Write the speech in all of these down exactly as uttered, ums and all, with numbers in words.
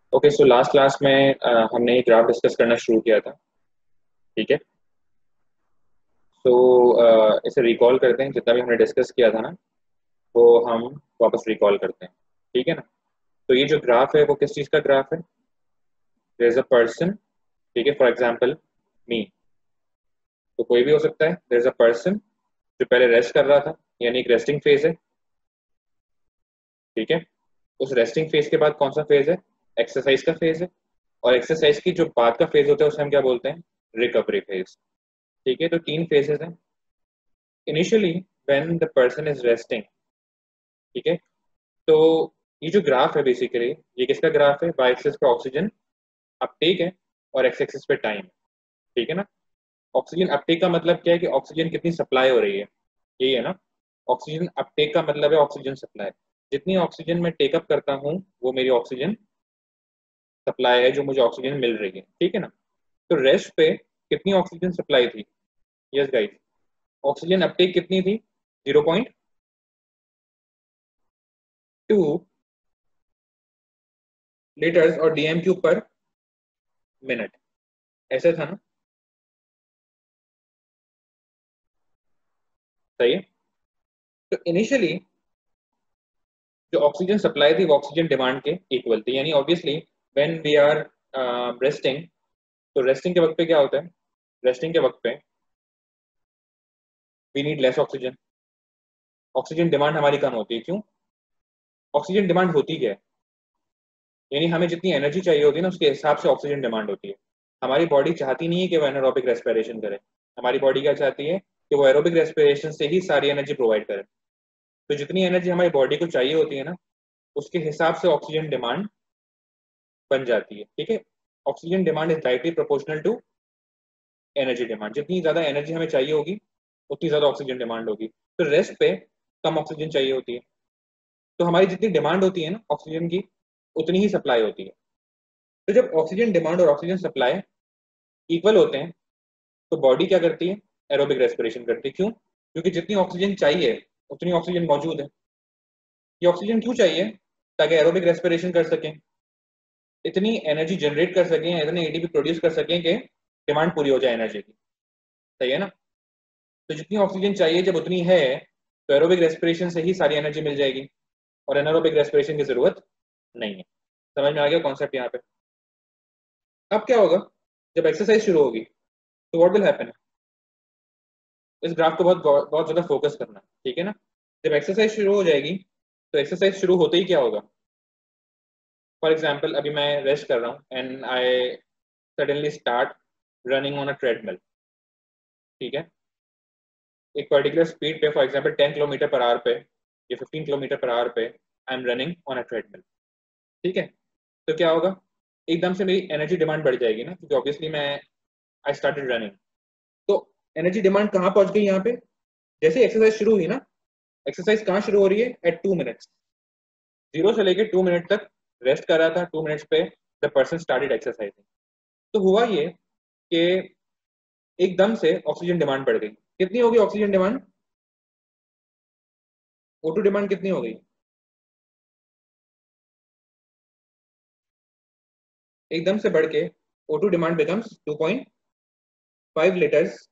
Okay, so last class में अ, हमने एक ग्राफ डिस्कस करना शुरू किया था। ठीक है। सो इसे रिकॉल करते हैं, जितना भी हमने डिस्कस किया था ना वो हम वापस रिकॉल करते हैं। ठीक है ना। तो ये जो ग्राफ है वो किस चीज़ का ग्राफ है? There is a person. ठीक है, फॉर एग्जांपल मी। तो कोई भी हो सकता है। देयर इज अ पर्सन जो पहले रेस्ट कर रहा था, यानी एक रेस्टिंग फेज है। ठीक है। उस रेस्टिंग फेज के बाद कौन सा फेज है? एक्सरसाइज का फेज है। और एक्सरसाइज की जो बाद का फेज होता है उसे हम क्या बोलते हैं? Recovery phase. ठीक है, तो तीन फेजेस हैं। Initially when the person is resting. ठीक है। तो ये जो ग्राफ है बेसिकली ये किसका ग्राफ है? वाई एक्सिस पे ऑक्सीजन अपटेक है और एक्स एक्सिस पे टाइम। ठीक है ना। ऑक्सीजन अपटेक का मतलब क्या है कि ऑक्सीजन कितनी सप्लाई हो रही है, यही है ना। ऑक्सीजन अपटेक का मतलब है ऑक्सीजन सप्लाई। जितनी ऑक्सीजन मैं टेकअप करता हूँ वो मेरी ऑक्सीजन सप्लाई है, जो मुझे ऑक्सीजन मिल रही है। ठीक है ना। तो रेस्ट पे कितनी ऑक्सीजन सप्लाई थी? यस गाइस, ऑक्सीजन अपटेक कितनी थी? जीरो पॉइंट टू लीटर्स और डीएम क्यूब पर मिनट। ऐसा था ना। सही है। तो इनिशियली जो ऑक्सीजन सप्लाई थी वो ऑक्सीजन डिमांड के इक्वल थी, यानी obviously when we are resting. तो रेस्टिंग के वक्त पे क्या होता है? रेस्टिंग के वक्त पे we need less oxygen. Oxygen demand हमारी कम होती है। क्यों? ऑक्सीजन डिमांड होती क्या है? यानी हमें जितनी एनर्जी चाहिए होती है ना उसके हिसाब से ऑक्सीजन डिमांड होती है। हमारी बॉडी चाहती नहीं है कि वो एनारोबिक रेस्पिरेशन करे। हमारी बॉडी क्या चाहती है कि वो एरोबिक रेस्पिरेशन से ही सारी एनर्जी प्रोवाइड करे। तो जितनी एनर्जी हमारी बॉडी को चाहिए होती है ना उसके हिसाब से ऑक्सीजन डिमांड बन जाती है। ठीक है। Oxygen demand is directly proportional to energy demand. जितनी ज्यादा एनर्जी हमें चाहिए होगी उतनी ज्यादा ऑक्सीजन डिमांड होगी। तो रेस्ट पे कम ऑक्सीजन चाहिए होती है। तो हमारी जितनी डिमांड होती है ना ऑक्सीजन की उतनी ही सप्लाई होती है। तो जब ऑक्सीजन डिमांड और ऑक्सीजन सप्लाई इक्वल होते हैं तो बॉडी क्या करती है? एरोबिक रेस्पिरेशन करती है। क्यों? क्योंकि जितनी ऑक्सीजन चाहिए उतनी ऑक्सीजन मौजूद है। ये ऑक्सीजन क्यों चाहिए? ताकि एरोबिक रेस्पिरेशन कर सकें, इतनी एनर्जी जनरेट कर सकें, इतने एटीपी प्रोड्यूस कर सकें कि डिमांड पूरी हो जाए एनर्जी की। सही है ना। तो जितनी ऑक्सीजन चाहिए जब उतनी है तो एरोबिक रेस्पिरेशन से ही सारी एनर्जी मिल जाएगी और एनारोबिक रेस्पिरेशन की जरूरत नहीं है। समझ में आ गया कॉन्सेप्ट यहाँ पे? अब क्या होगा जब एक्सरसाइज शुरू होगी? तो व्हाट विल हैपन? इस ग्राफ को बहुत बहुत ज्यादा फोकस करना है, ठीक है ना। जब एक्सरसाइज शुरू हो जाएगी तो एक्सरसाइज शुरू होते ही क्या होगा? फॉर एग्जाम्पल अभी मैं रेस्ट कर रहा हूँ and I suddenly start running on a treadmill. ठीक है। एक पर्टिकुलर स्पीड पे, for example ten kilometre per hour पे या फिफ्टीन किलोमीटर पर आवर पे I am running on a treadmill. ठीक है। तो क्या होगा? एकदम से मेरी एनर्जी डिमांड बढ़ जाएगी ना, क्योंकि ऑब्वियसली मैं आई स्टार्टेड रनिंग। तो एनर्जी डिमांड कहाँ पहुंच गई यहाँ पे? जैसे एक्सरसाइज शुरू हुई ना, एक्सरसाइज कहाँ शुरू हो रही है? At two minutes. जीरो से लेके टू मिनट तक रेस्ट कर रहा था। टू मिनट्स पे द पर्सन स्टार्टेड एक्सरसाइजिंग। तो हुआ ये कि एकदम से ऑक्सीजन डिमांड बढ़ गई। कितनी होगी ऑक्सीजन डिमांड? ओटू डिमांड कितनी हो गई? एकदम से बढ़ के O two demand becomes two point five litres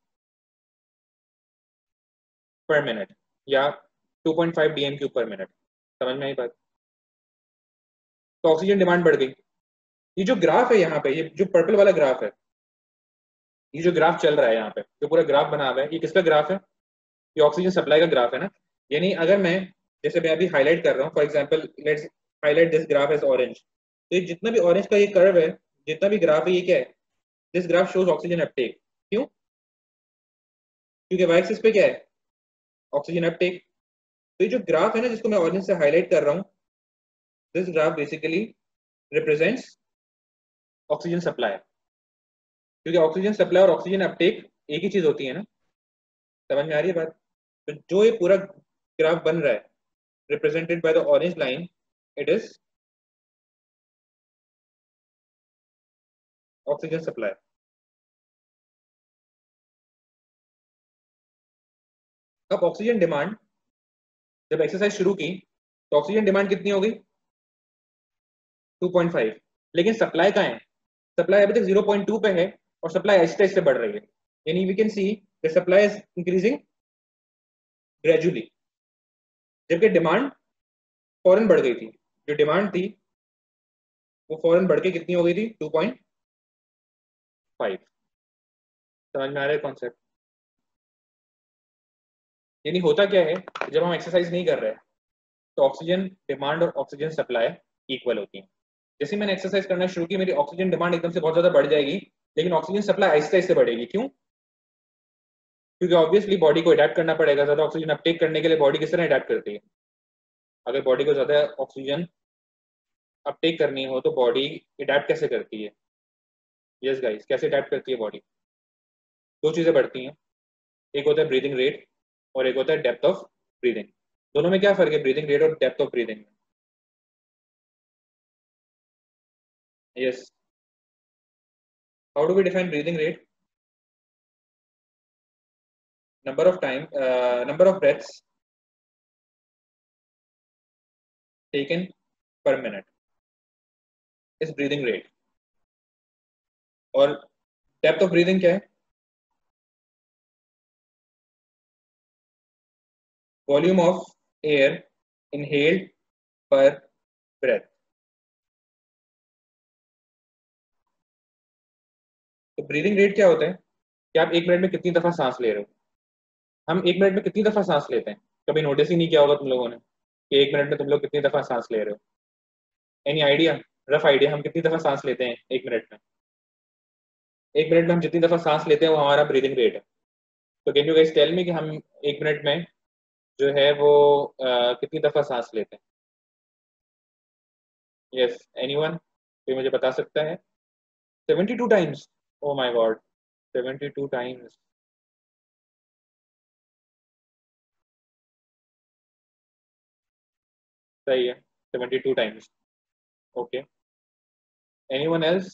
per minute या two point five DM cube per minute. समझ में आई बात? तो ऑक्सीजन डिमांड बढ़ गई। ये जो ग्राफ है यहाँ पे, ये जो पर्पल वाला ग्राफ है, ये जो ग्राफ चल रहा है यहाँ पे, जो पूरा ग्राफ बना हुआ है, ये किसका ग्राफ है? ये ऑक्सीजन सप्लाई का ग्राफ है ना। यानी अगर मैं, जैसे मैं अभी हाईलाइट कर रहा हूँ, for example let's highlight this graph as orange. तो ये जितना भी ऑरेंज का ये कर्व है, जितना भी ग्राफ है, ये क्या है? This graph shows oxygen uptake. क्यों? क्योंकि वाई एक्सिस पे क्या है? Oxygen uptake. तो ये जो ग्राफ है ना जिसको मैं ऑरेंज से हाईलाइट कर रहा हूँ, this graph basically represents oxygen supply. क्योंकि ऑक्सीजन सप्लाई और ऑक्सीजन अपटेक एक ही चीज होती है ना। समझ में आ रही है बात? तो जो ये पूरा ग्राफ बन रहा है represented by the orange line, it is oxygen supply. अब ऑक्सीजन डिमांड जब एक्सरसाइज शुरू की तो ऑक्सीजन डिमांड कितनी हो गई? Two point five. लेकिन सप्लाई कहाँ है? सप्लाई अभी तक ज़ीरो पॉइंट टू पे है और सप्लाई आहिस्ते आहिस्ते बढ़ रही है, यानी we can see the supply is increasing gradually, जबकि डिमांड फौरन बढ़ गई थी। जो डिमांड थी वो फौरन बढ़ के कितनी हो गई थी? Two point five. समझ में आ रहा है कॉन्सेप्ट? यानी होता क्या है, जब हम एक्सरसाइज नहीं कर रहे तो ऑक्सीजन डिमांड और ऑक्सीजन सप्लाई इक्वल होती है। जैसे मैंने एक्सरसाइज करना शुरू की, मेरी ऑक्सीजन डिमांड एकदम से बहुत ज्यादा बढ़ जाएगी, लेकिन ऑक्सीजन सप्लाई आहिस्ते आहिस्ते बढ़ेगी। क्यों? क्योंकि ऑब्वियसली बॉडी को अडेप्ट करना पड़ेगा। ज्यादा ऑक्सीजन अपटेक करने के लिए बॉडी किस तरह अडेप्ट करती है? अगर बॉडी को ज्यादा ऑक्सीजन अपटेक करनी हो तो बॉडी अडेप्ट कैसे करती है? यस गाइस, कैसे अडेप्ट करती है बॉडी? दो चीजें बढ़ती हैं, एक होता है ब्रीदिंग रेट और एक होता है डेप्थ ऑफ ब्रीदिंग। दोनों में क्या फर्क है, ब्रीदिंग रेट और डेप्थ ऑफ ब्रीदिंग में? Yes, how do we define breathing rate? Number of time, number of breaths taken per minute is breathing rate. और डेप्थ ऑफ ब्रीदिंग क्या है? Volume of air inhaled per breath. तो breathing rate क्या होता है कि आप एक मिनट में कितनी दफा सांस ले रहे हो? हम एक मिनट में कितनी दफा सांस लेते हैं? कभी नोटिस ही नहीं किया होगा तुम लोगों ने कि एक मिनट में तुम लोग कितनी दफा सांस ले रहे हो? Any idea? रफ आइडिया हम कितनी दफा सांस लेते हैं एक मिनट में? एक मिनट में हम जितनी दफा सांस लेते हैं वो हमारा ब्रीदिंग रेट है। तो can you guys tell me कि हम एक मिनट में जो है वो अ, कितनी दफा सांस लेते हैं? यस, एनीवन कोई मुझे बता सकता है? Seventy two times? Oh my god, seventy two times? सही है, seventy two times. Okay, anyone else?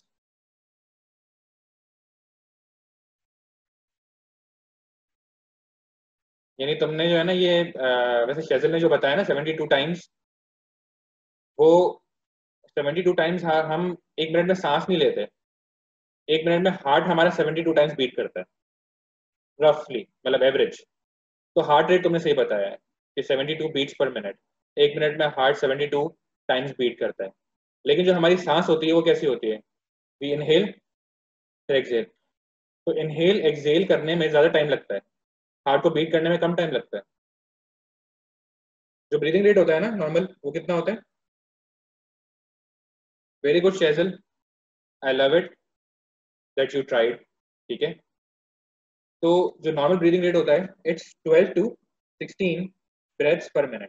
यानी तुमने जो है ना ये अ, वैसे शेजल ने जो बताया ना सेवेंटी टू टाइम्स, वो सेवेंटी टू टाइम्स हम एक मिनट में सांस नहीं लेते। एक मिनट में हार्ट हमारा सेवेंटी टू टाइम्स बीट करता है, रफली, मतलब एवरेज। तो हार्ट रेट तुमने सही बताया है कि seventy two beats per minute. एक मिनट में heart seventy two times beat करता है। लेकिन जो हमारी सांस होती है वो कैसी होती है? वी इनहेल फिर एक्सहेल। तो इनहेल एक्सहेल करने में ज्यादा टाइम लगता है, हार्ट को बीट करने में कम टाइम लगता है। जो ब्रीदिंग रेट होता है ना नॉर्मल, वो कितना होता है? Very good Shejal, I love it that you tried. ठीक है, तो जो नॉर्मल ब्रीदिंग रेट होता है it's twelve to sixteen breaths per minute.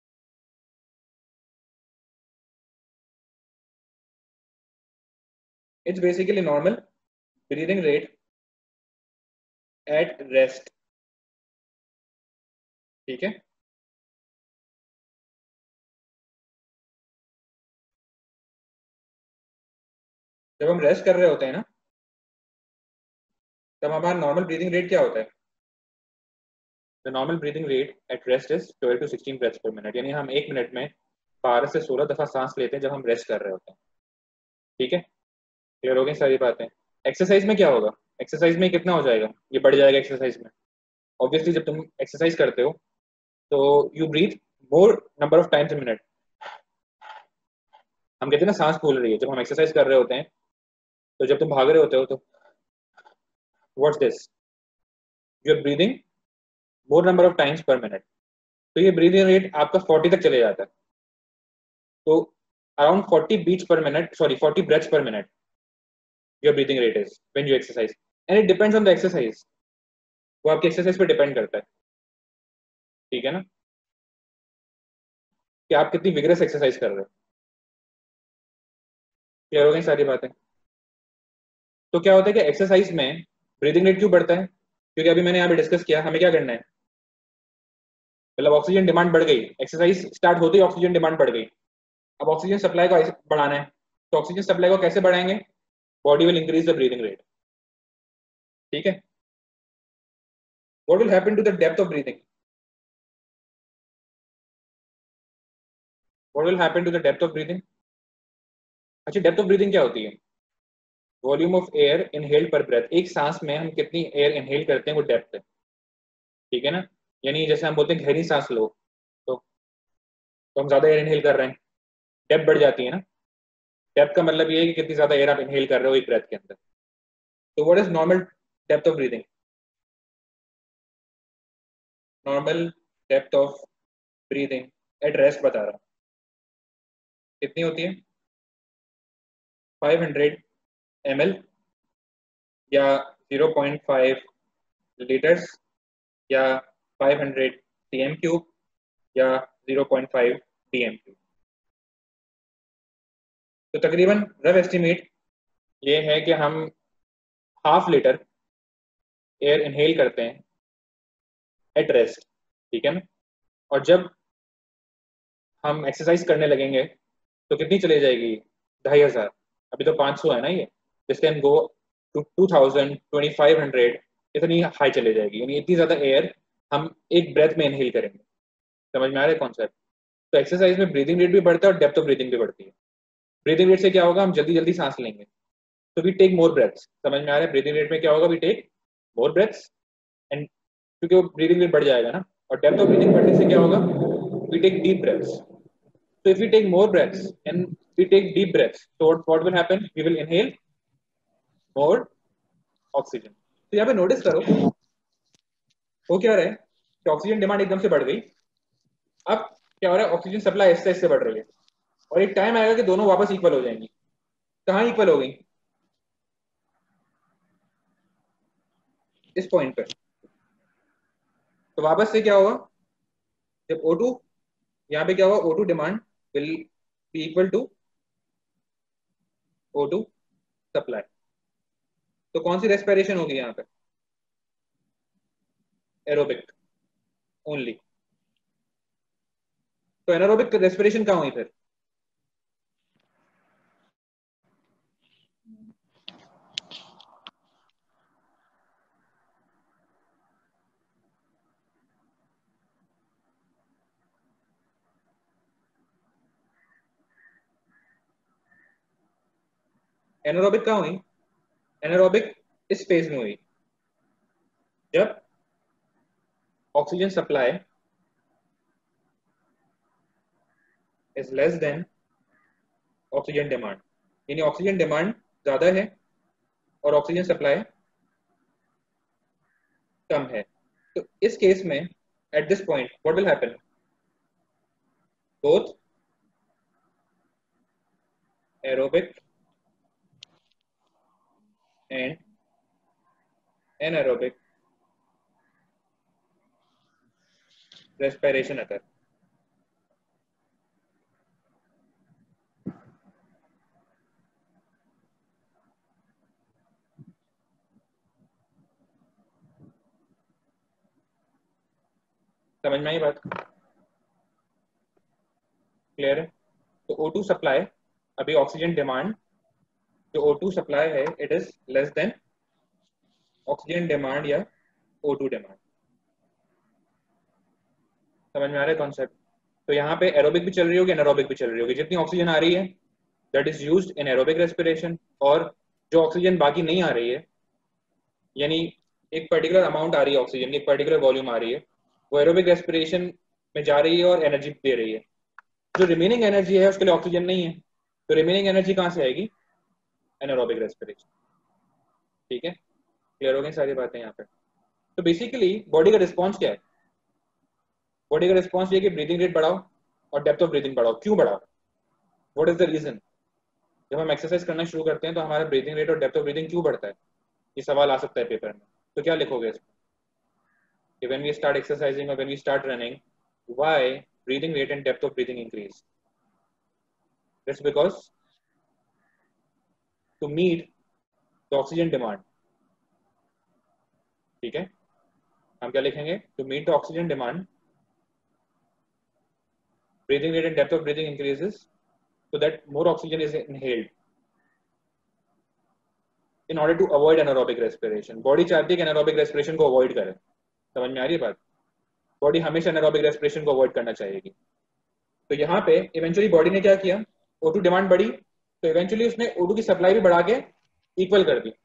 It's basically normal breathing rate at rest. ठीक है, जब हम रेस्ट कर रहे होते हैं ना, तब हमारा नॉर्मल ब्रीदिंग रेट क्या होता है? The normal breathing rate at rest is twelve to sixteen breaths per minute. यानी हम एक मिनट में बारह से सोलह दफा सांस लेते हैं जब हम रेस्ट कर रहे होते हैं। ठीक है, क्लियर हो गई सारी बातें? एक्सरसाइज में क्या होगा? एक्सरसाइज में कितना हो जाएगा? ये बढ़ जाएगा एक्सरसाइज में। ऑब्वियसली जब तुम एक्सरसाइज करते हो तो you breathe more number of times a minute. हम कहते हैं ना सांस फूल रही है, जब हम एक्सरसाइज कर रहे होते हैं। तो जब तुम भाग रहे होते हो तो what's this, you are breathing more number of times per minute. तो ये ब्रीदिंग रेट आपका फोर्टी तक चले जाता है। तो around forty beats per minute, sorry forty breaths per minute your breathing rate is when you exercise. And it depends on the exercise, वो आपकी एक्सरसाइज पर डिपेंड करता है। ठीक है ना, कि आप कितनी विग्रस एक्सरसाइज कर रहे हो। क्लियर हो गई सारी बातें? तो क्या होता है कि एक्सरसाइज में ब्रीदिंग रेट क्यों बढ़ता है? क्योंकि अभी मैंने यहाँ पे डिस्कस किया हमें क्या करना है, मतलब ऑक्सीजन डिमांड बढ़ गई, एक्सरसाइज स्टार्ट होते ही ऑक्सीजन डिमांड बढ़ गई। अब ऑक्सीजन सप्लाई को ऐसे बढ़ाना है, तो ऑक्सीजन सप्लाई को कैसे बढ़ाएंगे? Body will increase the breathing rate. ठीक है, what will happen to the depth of breathing? What will happen to the depth of breathing? अच्छा, डेप्थ ऑफ ब्रीदिंग क्या होती है? Volume of air inhaled per breath, एक सांस में हम कितनी एयर इनहेल करते हैं वो डेप्थ है, ठीक है ना। यानी जैसे हम बोलते हैं गहरी सांस लो, तो, तो हम ज्यादा एयर इनहेल कर रहे हैं, डेप्थ बढ़ जाती है ना। डेप्थ का मतलब ये है कि कितनी ज्यादा एयर आप इनहेल कर रहे हो एक ब्रेथ के अंदर। तो what is normal depth of breathing? Normal depth of breathing at rest बता रहा हूँ, कितनी होती है? Five hundred M L or zero point five litres or five hundred C M cube or zero point five D M cube. तो तकरीबन rough estimate ये है कि हम हाफ लीटर एयर इनहेल करते हैं एट रेस्ट, ठीक है ना। और जब हम एक्सरसाइज करने लगेंगे तो कितनी चले जाएगी? ढाई हजार। अभी तो पाँच सौ है ना ये, this can go to two thousand, twenty five hundred, इतनी हाई चले जाएगी। यानी इतनी ज्यादा एयर हम एक ब्रेथ में इनहेल करेंगे। समझ में आ रहा है कॉन्सेप्ट? तो एक्सरसाइज में ब्रीदिंग रेट भी बढ़ता है और डेप्थ ऑफ ब्रीदिंग भी बढ़ती है। ब्रीदिंग रेट से क्या होगा? हम जल्दी जल्दी सांस लेंगे, तो वी टेक मोर ब्रेथ्स। समझ में आ रहा है? ब्रीदिंग रेट में क्या होगा? We take more breaths and, क्योंकि वो ब्रीदिंग रेट बढ़ जाएगा ना। और डेप्थ ऑफ ब्रीदिंग बढ़ने से क्या होगा? We take deep breaths. So if we take more breaths and we take deep breaths, so what, what will happen? We will inhale more oxygen. तो यहाँ पे नोटिस करो वो क्या रहा है कि ऑक्सीजन डिमांड एकदम से बढ़ गई। अब क्या हो रहा है? ऑक्सीजन सप्लाई ऐसे ऐसे बढ़ रही है और एक टाइम आएगा कि दोनों वापस इक्वल हो जाएंगी। कहाँ इक्वल हो गई? इस पॉइंट पर। तो वापस से क्या होगा? जब O टू, यहाँ पे क्या होगा? O two demand will be equal to O two supply. तो कौन सी रेस्पिरेशन होगी यहाँ पे? Aerobic only. तो एनारोबिक रेस्पिरेशन कहाँ हुई फिर? एनारोबिक कहाँ हुई? एनारोबिक इस फेज में हुई जब oxygen supply is less than oxygen demand. यानी ऑक्सीजन डिमांड ज्यादा है और ऑक्सीजन सप्लाई कम है। तो इस केस में at this point what will happen? Both aerobic and anaerobic respiration occur. समझ में आई बात? क्लियर है? तो O टू सप्लाई, अभी ऑक्सीजन डिमांड जो O टू सप्लाई है it is less than oxygen demand या O टू डिमांड। समझ में आ रहा है कॉन्सेप्ट? तो यहाँ पे एरोबिक भी चल रही होगी, एनारोबिक भी चल रही होगी। जितनी ऑक्सीजन आ रही है that is used in aerobic respiration, और जो ऑक्सीजन बाकी नहीं आ रही है, यानी एक पर्टिकुलर अमाउंट आ रही है ऑक्सीजन की, एक पर्टिकुलर वॉल्यूम आ रही है, वो एरोबिक रेस्पिरेशन में जा रही है और एनर्जी दे रही है। जो रिमेनिंग एनर्जी है उसके लिए ऑक्सीजन नहीं है, तो रिमेनिंग एनर्जी कहाँ से आएगी? Anaerobic respiration. ठीक है? क्लियर हो गई सारी बातें यहाँ पे? तो बेसिकली बॉडी का रिस्पॉन्स क्या है? बॉडी का रिस्पॉन्स ये कि ब्रीदिंग रेट बढ़ाओ और डेप्थ ऑफ ब्रीदिंग बढ़ाओ। क्यों बढ़ाओ? What is the reason? जब हम एक्सरसाइज करना शुरू करते हैं तो हमारा ब्रीदिंग रेट और डेप्थ ऑफ ब्रीदिंग क्यों बढ़ता है? ये सवाल आ सकता है पेपर में। तो क्या लिखोगे इसमें कि when we start exercising or when we start running, why breathing rate and depth of breathing increase? That's because to meet the oxygen demand. ठीक है? हम क्या लिखेंगे? To meet the oxygen demand, breathing rate and depth of breathing increases so that more oxygen is inhaled in order to avoid anaerobic respiration. Body चाहती है कि anaerobic respiration को avoid करे। समझ में आ रही है बात? बॉडी हमेशा anaerobic respiration को avoid करना चाहेगी। तो यहाँ पे इवेंचुअली बॉडी ने क्या किया? O टू डिमांड बढ़ी तो इवेंचुअली उसने O टू की सप्लाई भी बढ़ा के इक्वल कर दी।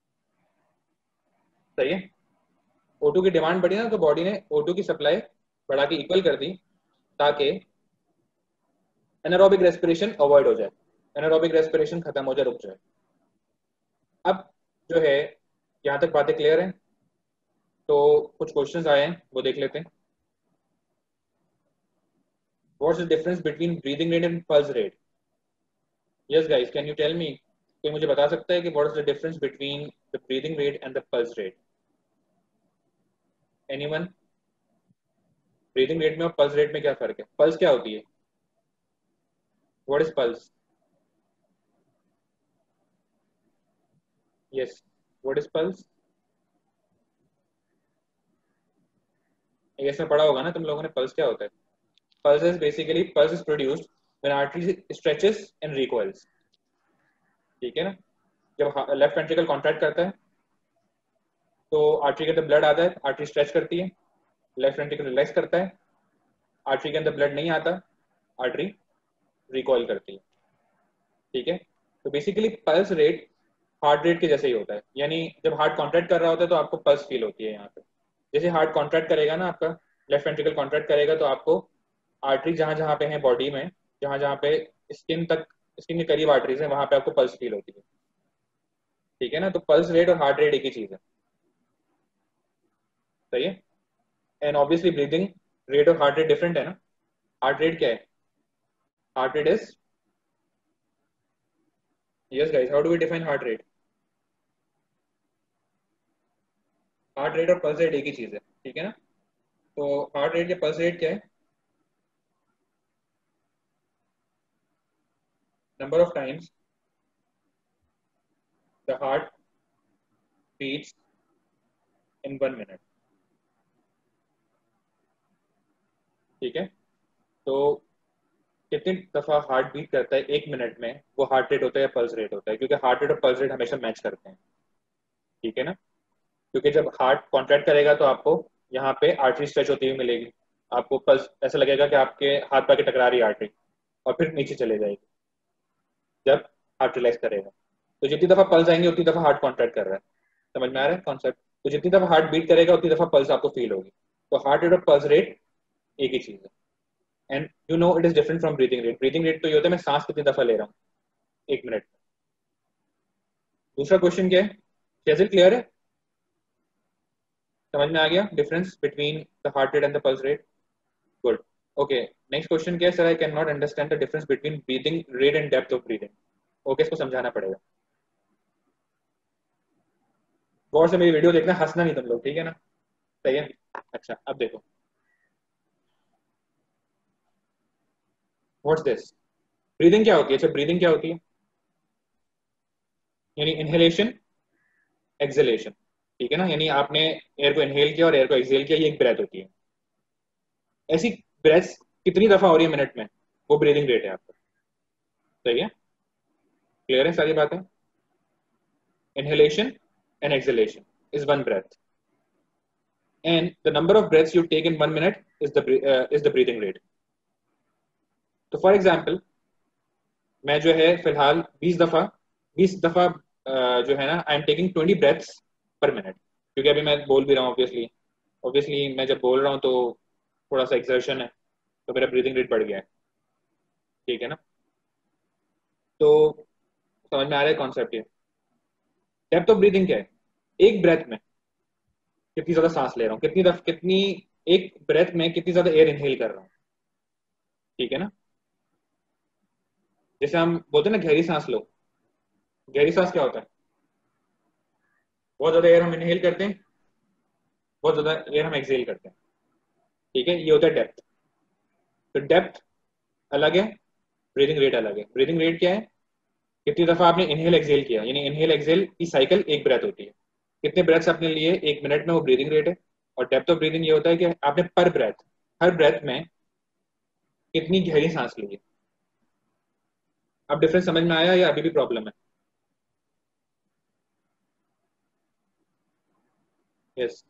सही है, O टू की डिमांड बढ़ी ना, तो बॉडी ने O टू की सप्लाई बढ़ा के इक्वल कर दी ताकि एनारोबिक रेस्पिरेशन अवॉइड हो जाए, एनारोबिक रेस्पिरेशन खत्म हो जाए, रुक जाए। अब जो है यहाँ तक बातें क्लियर हैं, तो कुछ क्वेश्चंस आए हैं वो देख लेते हैं। What's the difference between breathing rate and pulse rate? Yes guys, can you tell me, कोई मुझे बता सकता है कि what is the difference between the breathing rate and the pulse rate? Anyone? Breathing rate में और पल्स रेट में क्या फर्क है? पल्स क्या होती है? What is pulse? Yes, what is pulse? यस में पढ़ा होगा ना तुम लोगों ने, पल्स क्या होता है? Pulse is basically, pulse is produced when artery stretches and recoils. ठीक है ना, जब लेफ्ट वेंट्रिकल कॉन्ट्रैक्ट करता है तो आर्टरी के अंदर ब्लड आता है, आर्टरी स्ट्रेच करती है, लेफ्ट वेंट्रिकल रिलैक्स करता है, आर्टरी के अंदर ब्लड नहीं आता, आर्टरी रिकॉइल करती है। ठीक है, तो basically pulse rate heart rate के जैसे ही होता है, यानी जब हार्ट कॉन्ट्रैक्ट कर रहा होता है तो आपको पल्स फील होती है यहाँ पे। जैसे हार्ट कॉन्ट्रैक्ट करेगा ना, आपका लेफ्ट वेंट्रिकल कॉन्ट्रैक्ट करेगा तो आपको आर्टरी जहां जहां पे है बॉडी में, जहां जहां पे स्किन तक, स्किन के करीब आर्टरीज है, वहां पे आपको पल्स फील होती है। ठीक है ना, तो पल्स रेट और हार्ट रेट एक ही चीज है। सही है, एंड ऑब्वियसली ब्रीदिंग रेट और हार्ट रेट डिफरेंट है ना। हार्ट रेट क्या है? Heart rate is, yes guys, how do we define heart rate? Heart rate और पल्स रेट एक ही चीज है, ठीक है ना। तो हार्ट रेट या पल्स रेट क्या है? Number of times the heart beats in one minute. ठीक है, तो कितनी दफा हार्ट बीट करता है एक मिनट में, वो हार्ट रेट होता है या पल्स रेट होता है, क्योंकि हार्ट रेट और पल्स रेट हमेशा मैच करते हैं। ठीक है ना, क्योंकि जब हार्ट कॉन्ट्रैक्ट करेगा तो आपको यहाँ पे आर्टरी स्ट्रेच होती हुई मिलेगी, आपको पल्स ऐसा लगेगा कि आपके हाथ पैर की टकरा रही है आर्टरी, और फिर नीचे चले जाएगी जब हार्ट रिलैक्स करेगा। तो जितनी दफा पल्स आएंगे उतनी दफा हार्ट कॉन्ट्रैक्ट कर रहा है। समझ में आ रहा है कॉन्सेप्ट? तो जितनी दफा हार्ट बीट करेगा उतनी दफा पल्स आपको फील होगी। तो हार्ट रेट और पल्स रेट एक ही चीज है, and you know it is different from breathing rate. Breathing rate तो ये होता है मैं सांस कितनी दफा ले रहा हूँ एक मिनट में। दूसरा क्वेश्चन क्या है, कैसे क्लियर है? समझ में आ गया difference between the heart rate and the pulse rate? Good. Okay, next question क्या है? Sir I can not understand the difference between breathing rate and depth of breathing. Okay, इसको समझाना पड़ेगा। गौर से मेरी वीडियो देखना, हंसना नहीं तुम लोग, ठीक है ना? सही है, अच्छा अब देखो, व्हाट्स दिस? ब्रीदिंग क्या होती है? अच्छा, ब्रीदिंग क्या होती है? यानी इनहेलेशन, एक्सहेलेशन। ठीक है ना, यानी आपने एयर को इनहेल किया और एयर को एक्सहेल किया, ये एक ब्रेथ होती है। ऐसी ब्रेथ कितनी दफा हो रही है मिनट में, वो ब्रीदिंग रेट है आपका। सही है, क्लियर है सारी बातें? inhalation and exhalation is one breath, and the number of breaths you take in one minute is the uh, is the breathing rate. तो फॉर एग्जाम्पल मैं जो है फिलहाल बीस दफा बीस दफा uh, जो है ना, I am taking twenty breaths per minute, क्योंकि अभी मैं बोल भी रहा हूँ। ऑब्वियसली ऑब्वियसली मैं जब बोल रहा हूँ तो थोड़ा सा एक्सर्शन है, तो मेरा ब्रीदिंग रेट बढ़ गया है। ठीक है ना, तो समझ में आ रहा है कॉन्सेप्ट ये? डेप्थ ऑफ ब्रीदिंग क्या है? एक ब्रेथ में कितनी ज्यादा सांस ले रहा हूँ, कितनी दफ कितनी एक ब्रेथ में कितनी ज्यादा एयर इनहेल कर रहा हूँ। ठीक है ना, जैसे हम बोलते हैं ना गहरी सांस लो, गहरी सांस क्या होता है? बहुत ज्यादा एयर हम इनहेल करते हैं, बहुत ज्यादा एयर हम एक्सहेल करते हैं। ठीक है, ये होता है डेप्थ। तो डेप्थ अलग है, ब्रीदिंग रेट अलग है। ब्रीदिंग रेट क्या है? कितनी दफा आपने इनहेल एक्सहेल किया, यानी इनहेल एक्सहेल की साइकिल एक ब्रेथ होती है, कितने ब्रेथ्स आपने लिए एक मिनट में, वो ब्रीदिंग रेट है। और डेप्थ ऑफ ब्रीदिंग ये होता है कि आपने पर ब्रेथ, हर ब्रेथ में कितनी गहरी सांस ली है। अब डिफरेंस समझ में आया या अभी भी प्रॉब्लम है? यस,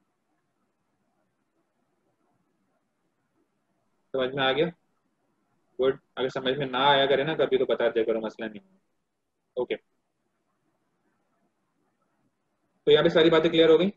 समझ में आ गया? गुड, अगर समझ में ना आया करे ना कभी तो बता दिया करो, मसला नहीं। ओके, तो यहाँ पे सारी बातें क्लियर हो गई।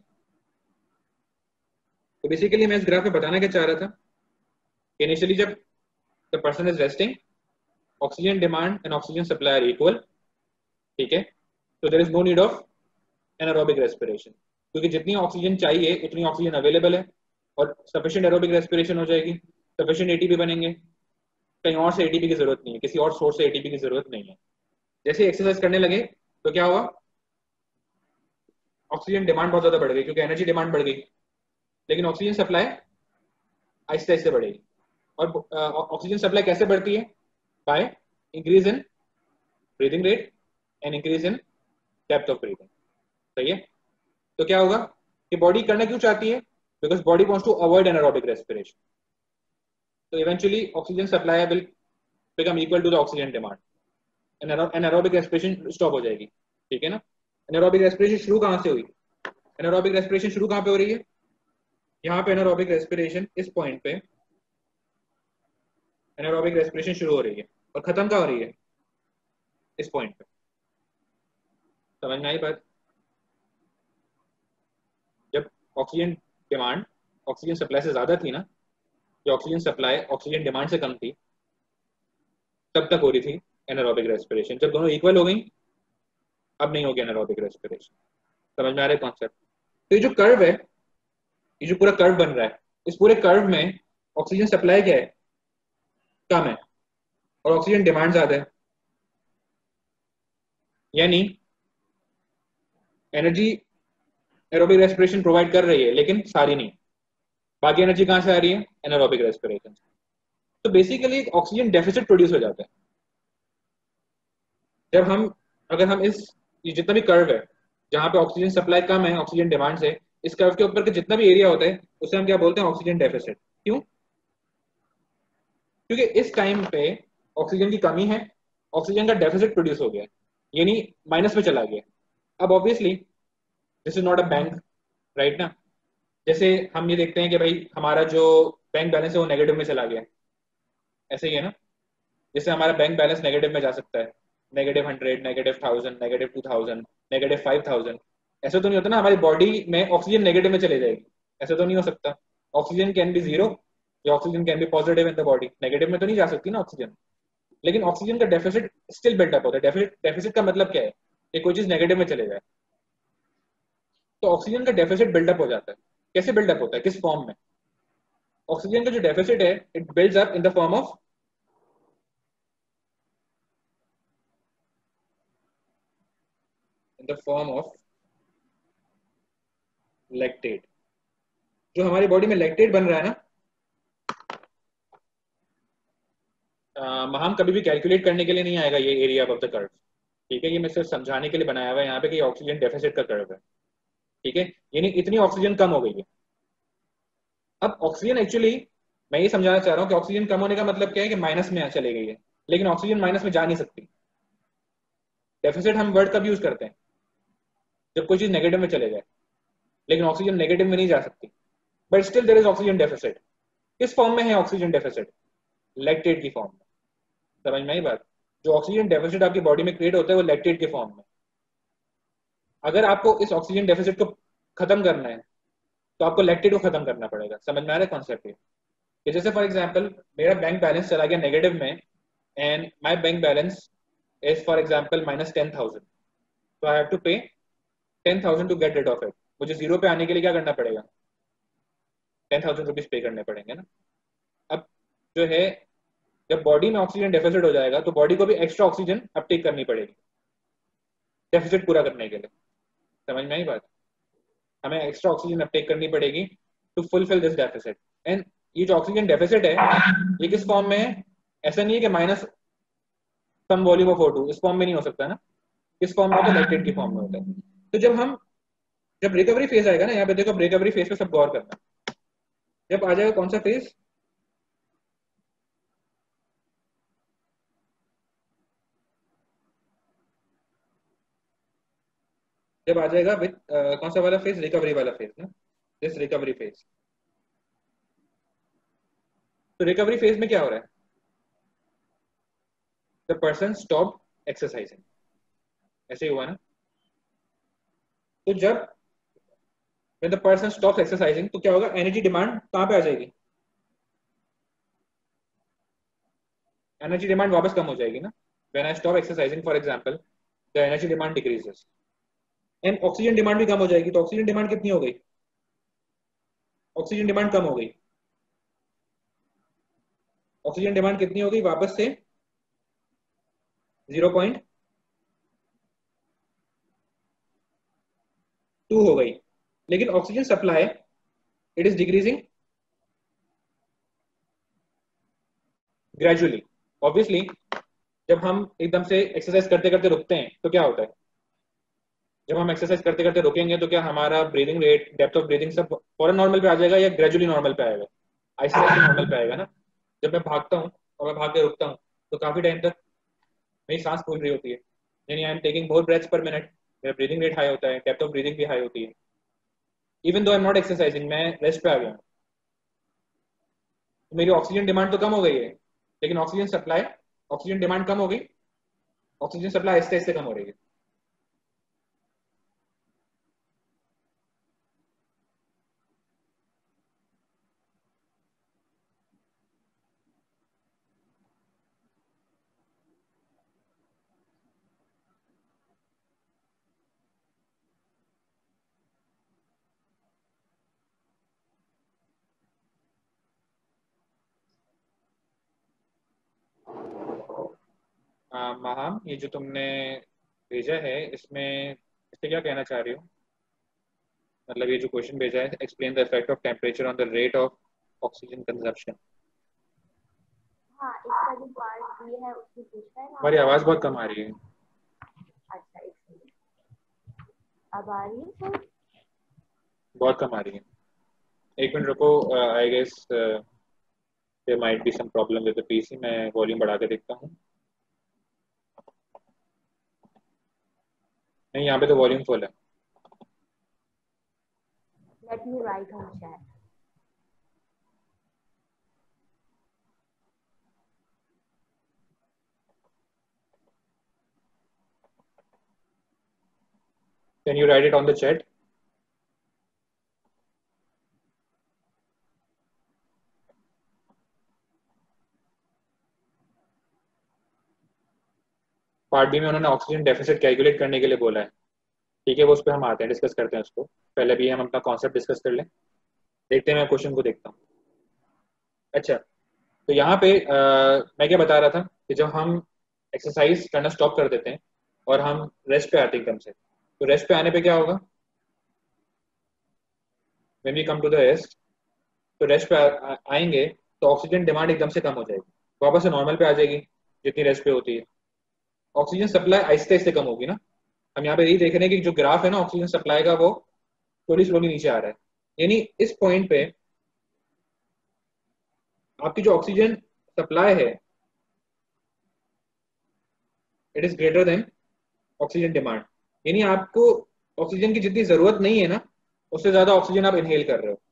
तो बेसिकली मैं इस ग्राफ में बताना क्या चाह रहा था, इनिशियली जब the person is resting, oxygen demand and oxygen supply are equal, ठीक है, तो there is no need of anaerobic respiration, क्योंकि जितनी ऑक्सीजन चाहिए उतनी ऑक्सीजन अवेलेबल है, और सफिशिएंट एरोबिक रेस्पिरेशन हो जाएगी, सफिशिएंट एटीपी बनेंगे, कहीं और से एटीपी की जरूरत नहीं है, किसी और सोर्स से एटीपी की जरूरत नहीं है। जैसे एक्सरसाइज करने लगे तो क्या हुआ, ऑक्सीजन डिमांड बहुत ज्यादा बढ़ गई क्योंकि एनर्जी डिमांड बढ़ गई, लेकिन ऑक्सीजन सप्लाई आहिस्ते आहिस्ते बढ़ेगी। और ऑक्सीजन सप्लाई कैसे बढ़ती है, by increase in breathing rate and increase in depth of breathing, सही है। तो क्या होगा कि बॉडी करना क्यों चाहती है, because body wants to avoid anaerobic respiration, तो eventually oxygen supply will become equal to the oxygen demand, anaerobic respiration stop हो जाएगी, ठीक है ना। एनारोबिक रेस्पिरेशन शुरू कहां से हुई, एनारोबिक रेस्पिरेशन शुरू कहां पे हो रही है, यहाँ पे एनारोबिक रेस्पिरेशन इस पॉइंट पे एनारोबिक रेस्पिरेशन शुरू हो रही है और खत्म कहाँ हो रही है, इस पॉइंट पे। समझ में आई बात, जब ऑक्सीजन डिमांड ऑक्सीजन सप्लाई से ज्यादा थी ना, जो ऑक्सीजन सप्लाई ऑक्सीजन डिमांड से कम थी, तब तक हो रही थी एनारोबिक रेस्पिरेशन। जब दोनों इक्वल हो गई, अब नहीं होगी एनारोबिक रेस्पिरेशन। समझ में आ रहा है कॉन्सेप्ट। तो ये जो कर्व है, ये जो पूरा कर्व बन रहा है, इस पूरे कर्व में ऑक्सीजन सप्लाई क्या है, कम है, और ऑक्सीजन डिमांड ज्यादा है, यानी एनर्जी एरोबिक रेस्पिरेशन प्रोवाइड कर रही है लेकिन सारी नहीं, बाकी एनर्जी कहां से आ रही है, एनारोबिक रेस्पिरेशन। तो बेसिकली ऑक्सीजन डेफिसिट प्रोड्यूस हो जाता है जब हम, अगर हम इस, ये जितना भी कर्व है जहां पे ऑक्सीजन सप्लाई कम है ऑक्सीजन डिमांड से, इस कर्व के ऊपर के जितना भी एरिया होता है उसे हम क्या बोलते हैं, ऑक्सीजन डेफिसिट। क्यों, क्योंकि इस टाइम पे ऑक्सीजन की कमी है, ऑक्सीजन का डेफिसिट प्रोड्यूस हो गया, यानी माइनस में चला गया। अब obviously this is not a bank, right ना। जैसे हम ये देखते हैं कि भाई हमारा जो बैंक बैलेंस है वो नेगेटिव में चला गया, ऐसे ही है ना। जैसे हमारा बैंक बैलेंस नेगेटिव में जा सकता है, negative hundred, negative thousand, negative two thousand, negative five thousand. ऐसा तो नहीं होता ना हमारी बॉडी में ऑक्सीजन नेगेटिव में चले जाएगी, ऐसा तो नहीं हो सकता। ऑक्सीजन कैन बी जीरो या oxygen can be positive in the body, negative में तो नहीं जा सकती ना ऑक्सीजन। लेकिन ऑक्सीजन का डेफिसिट स्टिल बिल्डअप होता है। डेफिसिट डेफिसिट का मतलब क्या है, कि कोई चीज नेगेटिव में चले जाए तो ऑक्सीजन का डेफिसिट बिल्डअप हो जाता है। कैसे बिल्डअप होता है, किस फॉर्म में, ऑक्सीजन का जो डेफिसिट है it builds up in the form of, in the form of lactate. जो हमारी बॉडी में लैक्टेट बन रहा है ना, हम कभी भी कैलकुलेट करने के लिए नहीं आएगा ये एरिया ऑफ द कर्व, ठीक है। ये मैं सिर्फ समझाने के लिए बनाया हुआ है यहाँ पे कि ऑक्सीजन डेफिसिट का कर्व है, ठीक है। यानी इतनी ऑक्सीजन कम हो गई है। अब ऑक्सीजन एक्चुअली, मैं ये समझाना चाह रहा हूँ कि ऑक्सीजन कम होने का मतलब क्या है, कि माइनस में चले गई है, लेकिन ऑक्सीजन माइनस में जा नहीं सकती। डेफिसिट हम वर्ड कब यूज करते हैं, जब कोई चीज नेगेटिव में चले जाए, लेकिन ऑक्सीजन नेगेटिव में नहीं जा सकती, but still there is oxygen deficit. किस फॉर्म में है ऑक्सीजन डेफिसिट, लैक्टेट की फॉर्म में। समझ में आई बात, जो ऑक्सीजन डेफिसिट आपकी बॉडी में क्रिएट होता है वो लैक्टेट के फॉर्म में। अगर आपको इस ऑक्सीजन डेफिसिट को खत्म करना है तो आपको लैक्टेट को खत्म करना पड़ेगा। समझ में आ रहा है कॉन्सेप्ट ये, कि जैसे फॉर एग्जांपल मेरा बैंक बैलेंस चला गया नेगेटिव में, and my bank balance is for example minus ten thousand, तो I have to pay ten thousand to get rid of it. मुझे जीरो पे आने के लिए क्या करना पड़ेगा, टेन थाउजेंड रुपीज पे करने पड़ेंगे ना। अब जो है, जब बॉडी में ऑक्सीजन डेफिसिट हो जाएगा तो बॉडी को भी एक्स्ट्रा ऑक्सीजन अपटेक करनी पड़ेगी डेफिसिट पूरा करने के लिए। समझ में आई बात, हमें एक्स्ट्रा ऑक्सीजन अपटेक करनी पड़ेगी to fulfil this deficit. And ये जो ऑक्सीजन डेफिसिट है ये किस फॉर्म में है, ऐसा नहीं है कि minus some volume of O two, इस फॉर्म में नहीं हो सकता ना। किस फॉर्म में होता है, लैक्टेट की फॉर्म में होता है। तो जब हम, जब रिकवरी फेज आएगा ना, यहाँ पे देखो रिकवरी फेज पे सब गौर करना, जब आ जाएगा कौन सा फेज, जब आ जाएगा विद कौन सा वाला फेज, रिकवरी वाला फेज ना, दिस रिकवरी फेज। तो रिकवरी फेज में क्या हो रहा है, द पर्सन स्टॉप एक्सरसाइजिंग, ऐसे ही हुआ ना। तो जब when the person stops exercising तो क्या होगा, एनर्जी डिमांड कहाँ पे आ जाएगी, एनर्जी डिमांड वापस कम हो जाएगी ना। when I stop exercising for example the energy demand decreases and oxygen demand भी कम हो जाएगी। तो ऑक्सीजन डिमांड कितनी हो गई, ऑक्सीजन डिमांड कम हो गई, ऑक्सीजन डिमांड कितनी हो गई वापस से ज़ीरो पॉइंट टू हो गई। लेकिन oxygen supply it is decreasing gradually. Obviously जब हम एकदम से एक्सरसाइज करते करते रुकते हैं तो क्या होता है, जब हम एक्सरसाइज करते करते रुकेंगे तो क्या हमारा breathing rate, depth of breathing सब फॉरन नॉर्मल पे आ जाएगा या ग्रेजुअली नॉर्मल पे आएगा, आहिस्ते आहिस्ते नॉर्मल पे आएगा ना। जब मैं भागता हूँ और मैं भाग के रुकता हूँ तो काफी टाइम तक मेरी सांस फूल रही होती है, यानी I am taking more breaths per minute, मेरा ब्रीदिंग रेट हाई होता है, डेप्थ ऑफ ब्रीदिंग भी हाई होती है। Even though I am not exercising, मैं रेस्ट पे आ गया हूँ, तो मेरी ऑक्सीजन डिमांड तो कम हो गई है, लेकिन ऑक्सीजन सप्लाई, ऑक्सीजन डिमांड कम हो गई, ऑक्सीजन सप्लाई आहिस्ते आहिस्ते कम हो रही है। महाम, ये जो तुमने भेजा है इसमें इस पे क्या कहना चाह रही हो, मतलब ये जो क्वेश्चन भेजा है, explain the effect of temperature on the rate of oxygen consumption. हाँ, इसका जो पार्ट ये है उसमें पूछा है ना। हमारी आवाज बहुत कम आ रही है। अच्छा एक मिनट, अब आ रही है सर? बहुत कम आ रही है, एक मिनट रुको, I guess there might be some problem with the PC, मैं वॉल्यूम बढ़ा के देखता हूँ। नहीं, यहाँ पे तो वॉल्यूम फुल है। Let me write on chat. Can you write it on the chat? Part B में उन्होंने ऑक्सीजन डेफिसिट कैलकुलेट करने के लिए बोला है, ठीक है, वो उस पर हम आते हैं, डिस्कस करते हैं उसको। पहले भी हम अपना कॉन्सेप्ट डिस्कस कर लें, देखते हैं, मैं क्वेश्चन को देखता हूँ। अच्छा, तो यहाँ पे आ, मैं क्या बता रहा था कि जब हम एक्सरसाइज करना स्टॉप कर देते हैं और हम रेस्ट पे आते हैं एकदम से, तो रेस्ट पे आने पे क्या होगा, when we come to the rest, तो रेस्ट पे आ, आएंगे तो ऑक्सीजन डिमांड एकदम से कम हो जाएगी, वापस से नॉर्मल पे आ जाएगी जितनी रेस्ट पे होती है। ऑक्सीजन सप्लाई आहिस्ते आहिस्ते कम होगी ना। हम यहाँ पे यही देख रहे हैं कि जो ग्राफ है ना ऑक्सीजन सप्लाई का, वो थोड़ी स्लोली नीचे आ रहा है, यानी इस पॉइंट पे आपकी जो ऑक्सीजन सप्लाई है it is greater than oxygen demand, यानी आपको ऑक्सीजन की जितनी जरूरत नहीं है ना उससे ज्यादा ऑक्सीजन आप इनहेल कर रहे हो।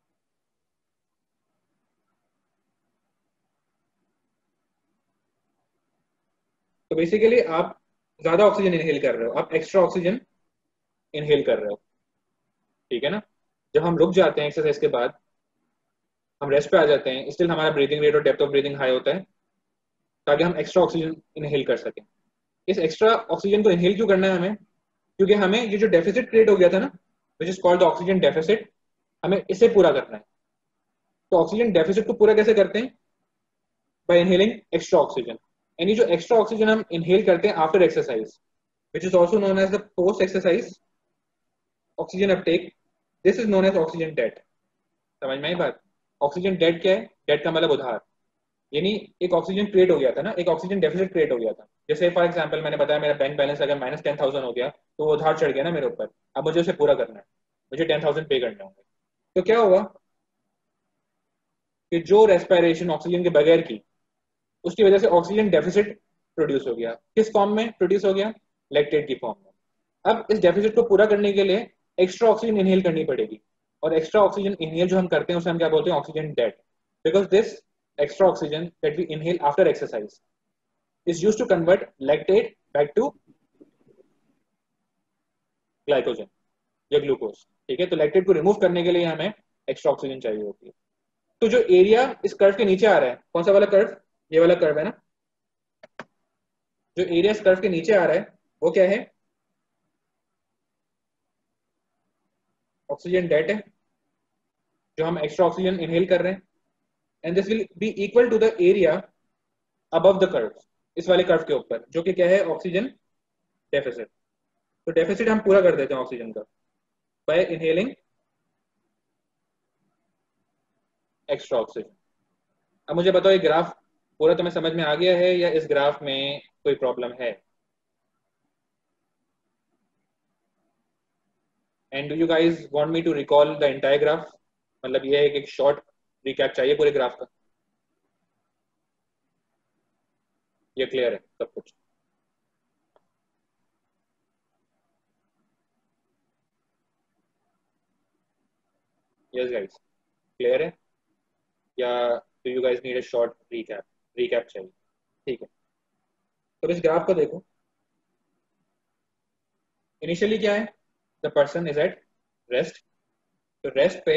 तो बेसिकली आप ज्यादा ऑक्सीजन इनहेल कर रहे हो, आप एक्स्ट्रा ऑक्सीजन इनहेल कर रहे हो, ठीक है ना। जब हम रुक जाते हैं एक्सरसाइज के बाद, हम रेस्ट पे आ जाते हैं, स्टिल हमारा ब्रीदिंग रेट और डेप्थ ऑफ ब्रीदिंग हाई होता है ताकि हम एक्स्ट्रा ऑक्सीजन इनहेल कर सकें। इस एक्स्ट्रा ऑक्सीजन को इनहेल क्यों करना है हमें, क्योंकि हमें ये जो डेफिसिट क्रिएट हो गया था ना, which is called the oxygen deficit, हमें इसे पूरा करना है। तो ऑक्सीजन डेफिसिट को पूरा कैसे करते हैं, बाय इनहेलिंग एक्स्ट्रा ऑक्सीजन। यानी जो एक्स्ट्रा ऑक्सीजन हम इनहेल करते हैं after exercise, which is also known as the post exercise oxygen uptake, this is known as oxygen debt. समझ में आई बात। ऑक्सीजन डेट क्या है, डेट का मतलब उधार, यानी एक ऑक्सीजन क्रिएट हो गया था ना, एक ऑक्सीजन डेफिसिट क्रिएट हो गया था। जैसे फॉर एग्जांपल मैंने बताया मेरा बैंक बैलेंस अगर माइनस टेन थाउजेंड हो गया तो वो उधार चढ़ गया ना मेरे ऊपर, अब मुझे उसे पूरा करना है, मुझे टेन थाउजेंड पे करने होंगे। तो क्या हुआ कि जो रेस्पिरेशन ऑक्सीजन के बगैर की, उसकी वजह से ऑक्सीजन डेफिसिट प्रोड्यूस हो गया। किस फॉर्म में प्रोड्यूस हो गया, लैक्टेट की फॉर्म में। अब इस डेफिसिट को पूरा करने के लिए एक्स्ट्रा ऑक्सीजन इनहेल करनी पड़ेगी, और एक्स्ट्रा ऑक्सीजन इनहेल जो हम करते हैं उसे हम क्या बोलते हैं, oxygen debt, because this extra oxygen that we inhale after exercise is used to convert lactate back to glycogen या ग्लूकोज। ठीक है, तो लैक्टेट को रिमूव करने के लिए हमें एक्स्ट्रा ऑक्सीजन चाहिए होती है। तो जो एरिया इस कर्व के नीचे आ रहा है, कौन सा वाला कर्व, ये वाला कर्व है ना, जो एरिया इस कर्व के नीचे आ रहा है वो क्या है, ऑक्सीजन डेट है, जो हम एक्स्ट्रा ऑक्सीजन इनहेल कर रहे हैं, and this will be equal to the area above the curve, इस वाले कर्व के ऊपर, जो कि क्या है, ऑक्सीजन डेफिसिट। तो डेफिसिट हम पूरा कर देते हैं ऑक्सीजन का बाय इनहेलिंग एक्स्ट्रा ऑक्सीजन। अब मुझे बताओ ये ग्राफ पूरा तुम्हें समझ में आ गया है या इस ग्राफ में कोई प्रॉब्लम है? And do you guys want me to recall the entire graph? मतलब ये है कि एक शॉर्ट रिकैप चाहिए पूरे ग्राफ का? ये क्लियर है सब कुछ? यस गाइज, क्लियर है या do you guys need a short recap? Recap चाहिए, ठीक है। तो इस ग्राफ को देखो, इनिशियली क्या है, the person is at rest. तो रेस्ट पे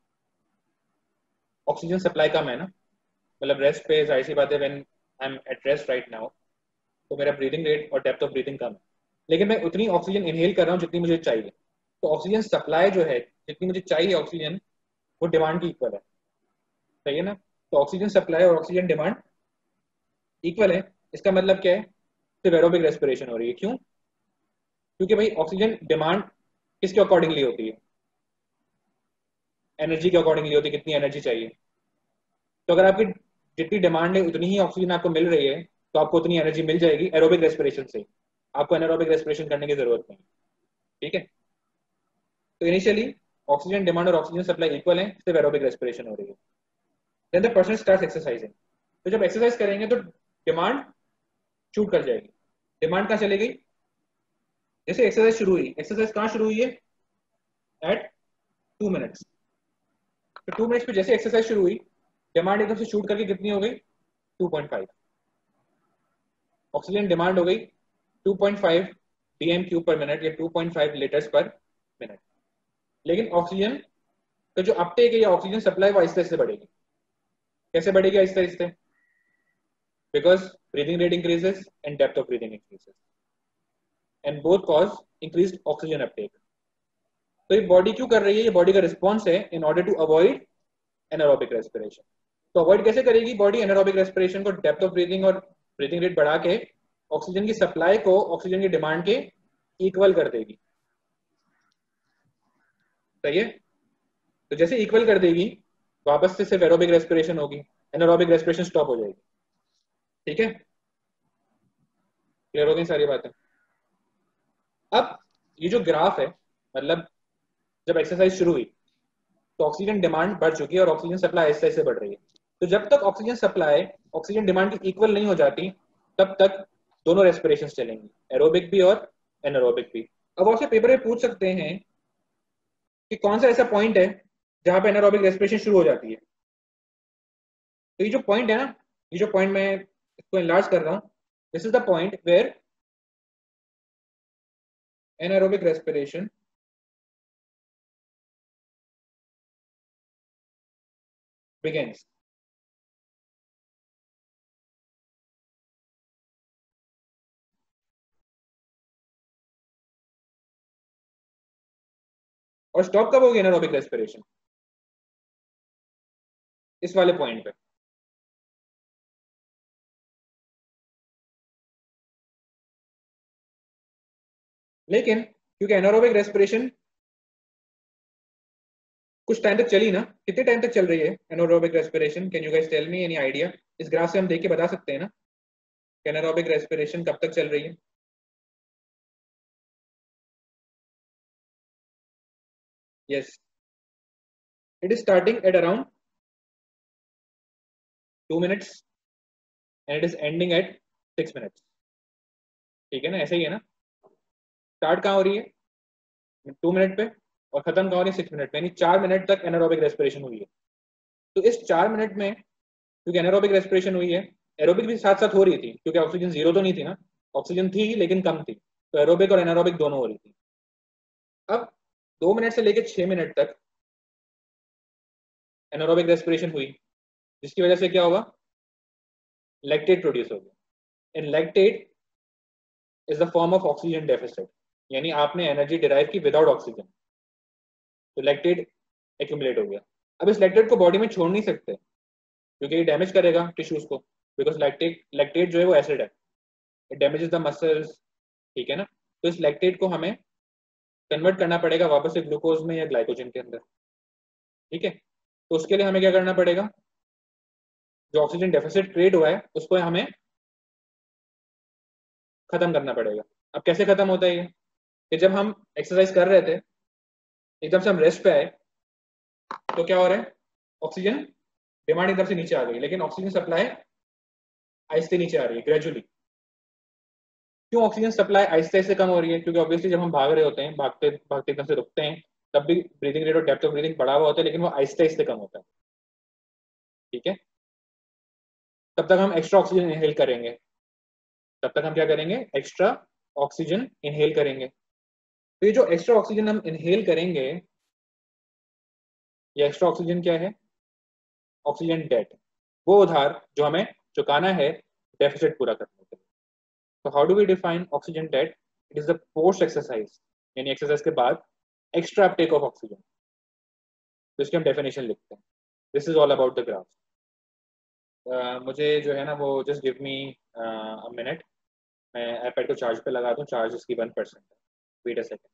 ऑक्सीजन सप्लाई कम है ना, मतलब रेस्ट पे जाहिर सी बात है, when I am at rest right now, तो मेरा ब्रीदिंग रेट और डेप्थ ऑफ ब्रीदिंग कम है, लेकिन मैं उतनी ऑक्सीजन इनहेल कर रहा हूँ जितनी मुझे चाहिए। तो ऑक्सीजन सप्लाई जो है, जितनी मुझे चाहिए ऑक्सीजन, वो डिमांड की इक्वल है, सही है ना। तो ऑक्सीजन सप्लाई और ऑक्सीजन डिमांड इक्वल है, इसका मतलब क्या है, सिर्फ एरोबिक रेस्पिरेशन हो रही है। क्यों? क्योंकि भाई ऑक्सीजन डिमांड किसके अकॉर्डिंगली होती है, एनर्जी के अकॉर्डिंगली होती है, कितनी एनर्जी चाहिए। तो अगर आपकी जितनी डिमांड है उतनी ही ऑक्सीजन आपको मिल रही है, तो आपको उतनी एनर्जी मिल जाएगी एरोबिक रेस्पिरेशन से, आपको एनारोबिक रेस्पिरेशन करने की जरूरत नहीं। ठीक है, तो इनिशियली ऑक्सीजन डिमांड और ऑक्सीजन सप्लाई इक्वल है, सिर्फ एरोबिक रेस्पिरेशन हो रही है। Then the person starts exercising. तो जब एक्सरसाइज करेंगे तो डिमांड शूट कर जाएगी। डिमांड कहाँ चली गई, जैसे एक्सरसाइज शुरू हुई, एक्सरसाइज कहाँ शुरू हुई है, एट टू मिनट्स। तो टू मिनट्स पे जैसे एक्सरसाइज शुरू हुई, डिमांड एकदम से शूट करके कितनी हो गई, two point five. Oxygen demand हो गई two point five DM cube per minute या two point five litres per minute. लेकिन ऑक्सीजन का जो अपटेक है या ऑक्सीजन सप्लाई वो आहिस्ते आहिस्ते बढ़ेगी। कैसे बढ़ेगी आहिस्ते आहिस्ते? Because breathing rate increases and depth of breathing increases and both cause increased oxygen uptake. तो ये बॉडी क्यों कर रही है, ये बॉडी का रिस्पॉन्स है in order to avoid anaerobic respiration. तो अवॉइड कैसे करेगी बॉडी एनारोबिक रेस्पिरेशन को? डेप्थ ऑफ ब्रीदिंग और ब्रीदिंग रेट बढ़ा के ऑक्सीजन की सप्लाई को ऑक्सीजन की डिमांड के इक्वल कर देगी। सही है, तो जैसे इक्वल कर देगी, वापस से सिर्फ एरोबिक रेस्पिरेशन होगी, एनारोबिक रेस्पिरेशन स्टॉप हो जाएगी। ठीक है, क्लियर हो गई सारी बातें? अब ये जो ग्राफ है, मतलब जब एक्सरसाइज शुरू हुई तो ऑक्सीजन डिमांड बढ़ चुकी है और ऑक्सीजन सप्लाई ऐसे ऐसे बढ़ रही है। तो जब तक ऑक्सीजन सप्लाई ऑक्सीजन डिमांड की इक्वल नहीं हो जाती, तब तक दोनों रेस्पिरेशन चलेंगी, एरोबिक भी और एनारोबिक भी। अब आपसे पेपर में पूछ सकते हैं कि कौन सा ऐसा पॉइंट है जहां पे एनारोबिक रेस्पिरेशन शुरू हो जाती है। तो ये जो पॉइंट है ना, ये जो पॉइंट मैं इसको इनलार्ज कर रहा हूं, this is the point where anaerobic respiration begins. और स्टॉप कब होगी एनारोबिक रेस्पिरेशन? इस वाले पॉइंट पे। लेकिन क्योंकि एनारोबिक रेस्पिरेशन कुछ टाइम तक चली ना, कितने टाइम तक चल रही है anaerobic respiration? Can you guys tell me any idea? इस ग्राफ से हम देख के बता सकते हैं ना कि एनारोबिक रेस्पिरेशन कब तक चल रही है? Yes, it is starting at around two minutes and it is ending at six minutes. ठीक है ना, ऐसे ही है ना। स्टार्ट कहाँ हो रही है, टू मिनट पे, और खत्म कहाँ हो रही है, सिक्स मिनट पे, यानी चार मिनट तक एनारोबिक रेस्पिरेशन हुई है। तो इस चार मिनट में क्योंकि एनारोबिक रेस्पिरेशन हुई है, एरोबिक भी साथ साथ हो रही थी क्योंकि ऑक्सीजन जीरो तो नहीं थी ना, ऑक्सीजन थी लेकिन कम थी, तो एरोबिक और एनारोबिक दोनों हो रही थी। अब दो मिनट से लेकर छह मिनट तक एनारोबिक रेस्पिरेशन हुई, जिसकी वजह से क्या होगा, लैक्टेट प्रोड्यूस होगा। In lactate is the form of oxygen deficit, यानी आपने एनर्जी डिराइव की विदाउट ऑक्सीजन, तो लैक्टेट एक्यूमुलेट हो गया। अब इस लैक्टेट को बॉडी में छोड़ नहीं सकते क्योंकि ये डैमेज करेगा टिश्यूज को, बिकॉज लैक्टेट लैक्टेट जो है वो एसिड है, इट डैमेजेस द मसल्स, ठीक है ना। तो इस लैक्टेट को हमें कन्वर्ट करना पड़ेगा वापस से ग्लूकोज में या ग्लाइकोजन के अंदर, ठीक है। तो उसके लिए हमें क्या करना पड़ेगा, जो ऑक्सीजन डेफिसिट क्रिएट हुआ है उसको हमें खत्म करना पड़ेगा। अब कैसे खत्म होता है ये, कि जब हम एक्सरसाइज कर रहे थे, एकदम से हम रेस्ट पे आए, तो क्या हो रहा है, ऑक्सीजन डिमांड एकदम से नीचे आ गई, लेकिन ऑक्सीजन सप्लाई आहिस्ते नीचे आ रही है, ग्रेजुअली। क्यों ऑक्सीजन सप्लाई आहिस्ते आहिस्ते कम हो रही है, क्योंकि ऑब्वियसली जब हम भाग रहे होते हैं, भागते भागते एकदम से रुकते हैं, तब भी ब्रीदिंग रेट और डेप्थ ऑफ ब्रीदिंग बढ़ा हुआ होता है, लेकिन वो आहिस्ते आहिस्ते कम होता है, ठीक है। तब तक हम एक्स्ट्रा ऑक्सीजन इनहेल करेंगे, तब तक हम क्या करेंगे, एक्स्ट्रा ऑक्सीजन इनहेल करेंगे। तो ये जो एक्स्ट्रा ऑक्सीजन हम इनहेल करेंगे, ये एक्स्ट्रा ऑक्सीजन क्या है, ऑक्सीजन डेट, वो उधार जो हमें चुकाना है डेफिसिट पूरा करने के लिए। तो how do we define oxygen debt, it is the post exercise, यानी एक्सरसाइज के बाद एक्स्ट्रा अपटेक ऑफ ऑक्सीजन, तो इसकी हम डेफिनेशन लिखते हैं। This is all about the graph. मुझे जो है ना वो just give me a minute, मैं आईपैड को चार्ज पे लगा दूं, चार्ज इसकी वन परसेंट है, wait a second.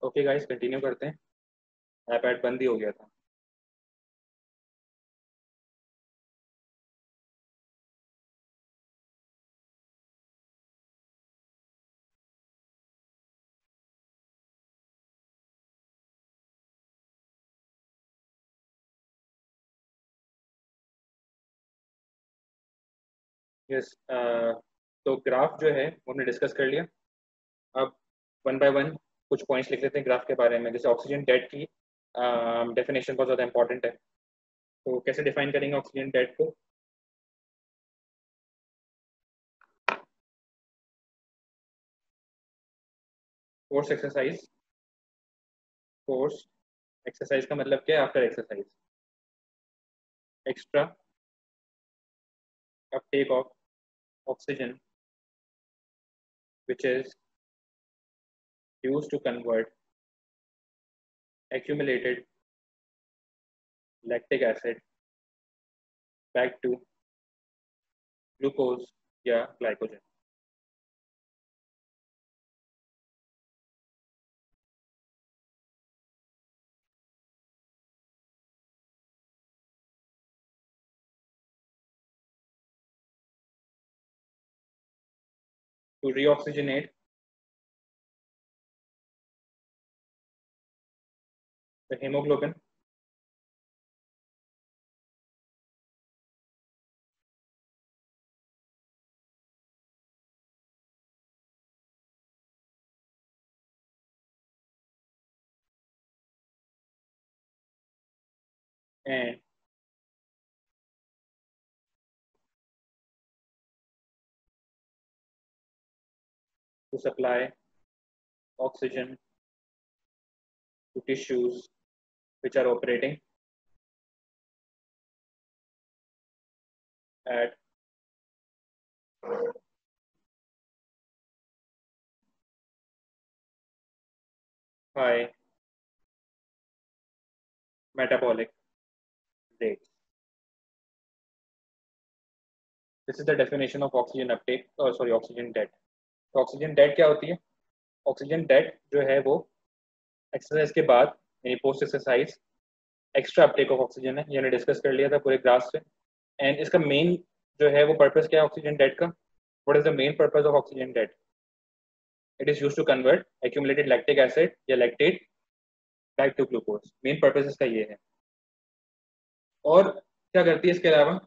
Okay guys, continue करते हैं। आईपैड बंद ही हो गया था। यस, तो ग्राफ जो है वो हमने डिस्कस कर लिया। अब वन बाय वन कुछ पॉइंट्स लिख लेते हैं ग्राफ के बारे में। जैसे ऑक्सीजन डेट की डेफिनेशन बहुत ज़्यादा इंपॉर्टेंट है, तो कैसे डिफाइन करेंगे ऑक्सीजन डेट को? फोर्स एक्सरसाइज। फोर्स एक्सरसाइज का मतलब क्या है? After exercise extra uptake of oxygen which is used to convert accumulated lactic acid back to glucose या glycogen. To reoxygenate the hemoglobin and to supply oxygen to tissues which are operating at high metabolic rates. This is the definition of oxygen uptake, or sorry, oxygen debt. तो oxygen debt क्या होती है? Oxygen debt जो है वो exercise के बाद यानी post exercise extra uptake of oxygen है। ये हमने डिस्कस कर लिया था पूरे ग्राफ से। एंड इसका मेन जो है वो पर्पस क्या है ऑक्सीजन डेट का? What is the main purpose of oxygen debt? It is used to convert accumulated lactic acid या lactate back to glucose. Main purpose इसका ये है। और क्या करती है इसके अलावा?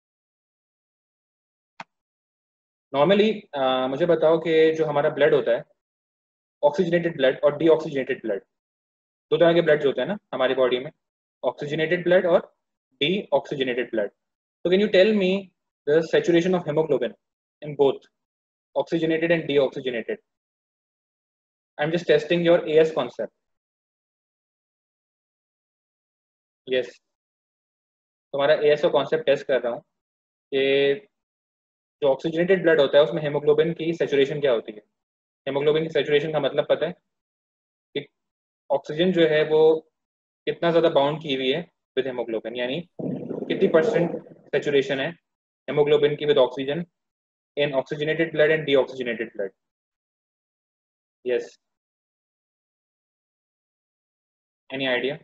नॉर्मली मुझे बताओ कि जो हमारा ब्लड होता है, ऑक्सीजनेटेड ब्लड और डीऑक्सीजनेटेड ब्लड, दो तरह के ब्लड्स होते हैं ना हमारी बॉडी में, ऑक्सीजनेटेड ब्लड और deoxygenated blood. So can you tell me the saturation of hemoglobin in both oxygenated and deoxygenated? I'm just testing your A S concept. Yes, तुम्हारा A S का कॉन्सेप्ट टेस्ट कर रहा हूँ कि जो oxygenated blood होता है उसमें हेमोग्लोबिन की सेचुरेशन क्या होती है। हेमोग्लोबिन की सेचुरेशन का मतलब पता है कि ऑक्सीजन जो है वो कितना ज़्यादा बाउंड की हुई है विद हेमोग्लोबिन, यानी कितनी परसेंट सेचुरेशन है हेमोग्लोबिन की with oxygen in oxygenated blood and deoxygenated blood. Yes. Any idea?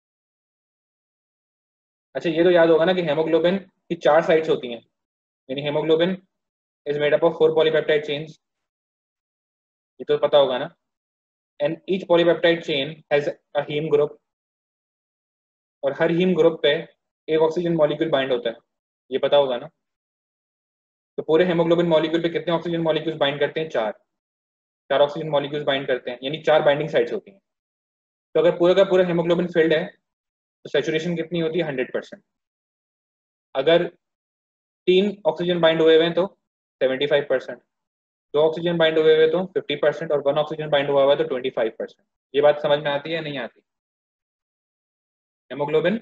अच्छा, ये तो याद होगा ना कि हेमोग्लोबिन की चार साइड्स होती हैं, यानी haemoglobin is made up of four polypeptide chains. ये तो पता होगा ना। And each polypeptide chain has a haem group, और हर हीम ग्रुप पे एक ऑक्सीजन मॉलिक्यूल बाइंड होता है। ये पता होगा ना। तो पूरे हेमोग्लोबिन मॉलिक्यूल पे कितने ऑक्सीजन मॉलिक्यूल्स बाइंड करते हैं? चार। चार ऑक्सीजन मॉलिक्यूल्स बाइंड करते हैं, यानी चार बाइंडिंग साइट्स होती हैं। तो अगर पूरा का पूरा हेमोग्लोबिन फिल्ड है तो सेचुरेशन कितनी होती है? Hundred percent. अगर तीन ऑक्सीजन बाइंड हुए हुए हैं तो सेवेंटी फाइव परसेंट, दो ऑक्सीजन बाइंड हुए हुए तो फिफ्टी परसेंट, और वन ऑक्सीजन बाइंड हुआ हुआ है तो ट्वेंटी फाइव परसेंट। ये बात समझ में आती है नहीं आती? हेमोग्लोबिन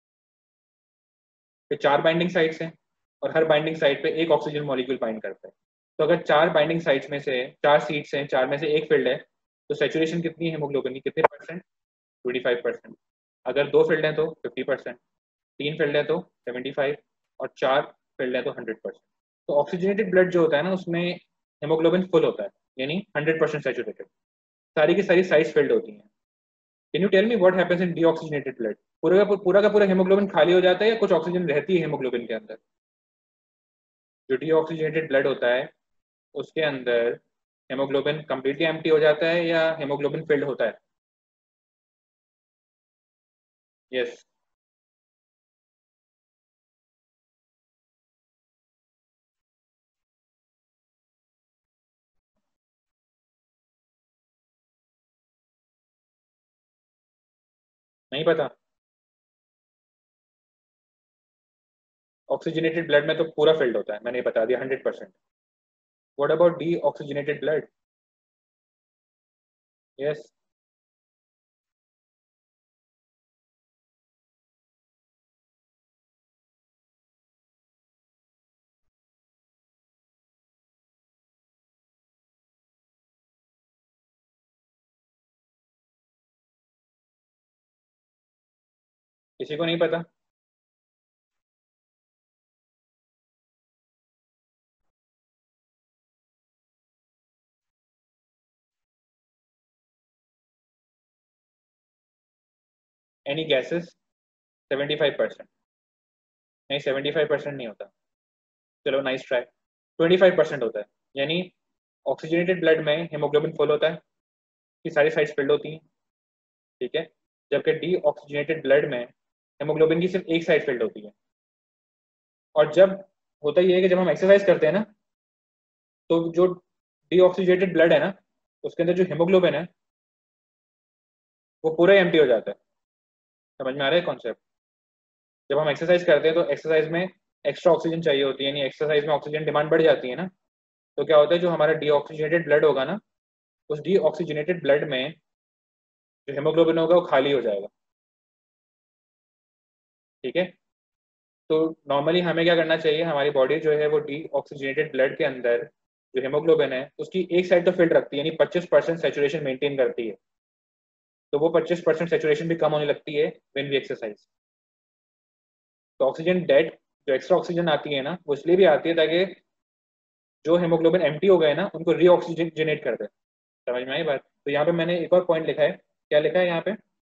पे चार बाइंडिंग साइट्स हैं और हर बाइंडिंग साइट पे एक ऑक्सीजन मॉलिक्यूल बाइंड करता है। तो अगर चार बाइंडिंग साइट्स में से चार सीट्स हैं, चार में से एक फील्ड है, तो सेचुरेशन कितनी है हेमोग्लोबिन की? कितने परसेंट? Twenty five percent. अगर दो फील्ड हैं तो फिफ्टी परसेंट, तीन फील्ड है तो सेवेंटी फाइव, और चार फील्ड है तो हंड्रेड परसेंट। तो ऑक्सीजनेटेड ब्लड जो होता है ना उसमें हेमोग्लोबिन फुल होता है, यानी हंड्रेड परसेंट सेचुरेटेड। सारी की सारी साइज फिल्ड होती हैं। Can you tell me what happens in deoxygenated blood? पूरा का पूरा का पूरा हेमोग्लोबिन खाली हो जाता है या कुछ ऑक्सीजन रहती है हेमोग्लोबिन के अंदर? जो डीऑक्सीजनेटेड ब्लड होता है उसके अंदर हेमोग्लोबिन कंप्लीटली एम्प्टी हो जाता है या हेमोग्लोबिन फिल्ड होता है? यस। नहीं पता? ऑक्सीजनेटेड ब्लड में तो पूरा फिल्ड होता है, मैंने बता दिया hundred percent. What about deoxygenated blood? Yes. किसी को नहीं पता? Any gases? Seventy five percent? नहीं, सेवेंटी फाइव परसेंट नहीं होता। चलो nice try. Twenty five percent होता है। यानी ऑक्सीजनेटेड ब्लड में हेमोग्लोबिन फुल होता है कि सारी साइड्स फिल्ड होती हैं, ठीक है, जबकि डी ऑक्सीजनेटेड ब्लड में हेमोग्लोबिन की सिर्फ एक साइड फिल्ड होती है। और जब होता ही है कि जब हम एक्सरसाइज करते हैं ना, तो जो डीऑक्सीजेटेड ब्लड है ना, उसके अंदर जो हेमोग्लोबिन है वो पूरा एम्प्टी हो जाता है। समझ में आ रहा है कॉन्सेप्ट? जब हम एक्सरसाइज करते हैं तो एक्सरसाइज में एक्स्ट्रा ऑक्सीजन चाहिए होती है, यानी एक्सरसाइज में ऑक्सीजन डिमांड बढ़ जाती है ना, तो क्या होता है, जो हमारा डीऑक्सीजेटेड ब्लड होगा ना, उस डीऑक्सीजनेटेड ब्लड में जो हेमोग्लोबिन होगा वो खाली हो जाएगा, ठीक है। तो नॉर्मली हमें क्या करना चाहिए, हमारी बॉडी जो है वो डीऑक्सीजनेटेड ब्लड के अंदर जो हेमोग्लोबिन है उसकी एक साइड तो फिल्ड रखती है, यानी पच्चीस परसेंट सेचुरेशन मेंटेन करती है। तो वो पच्चीस परसेंट सेचुरेशन भी कम होने लगती है व्हेन वी एक्सरसाइज। तो ऑक्सीजन डेड, जो एक्स्ट्रा ऑक्सीजन आती है ना, वो इसलिए भी आती है ताकि जो हेमोग्लोबिन एम्प्टी हो गए ना उनको रीऑक्सीजनेट कर दे। समझ में आई बात? तो यहाँ पे मैंने एक और पॉइंट लिखा है। क्या लिखा है यहाँ पे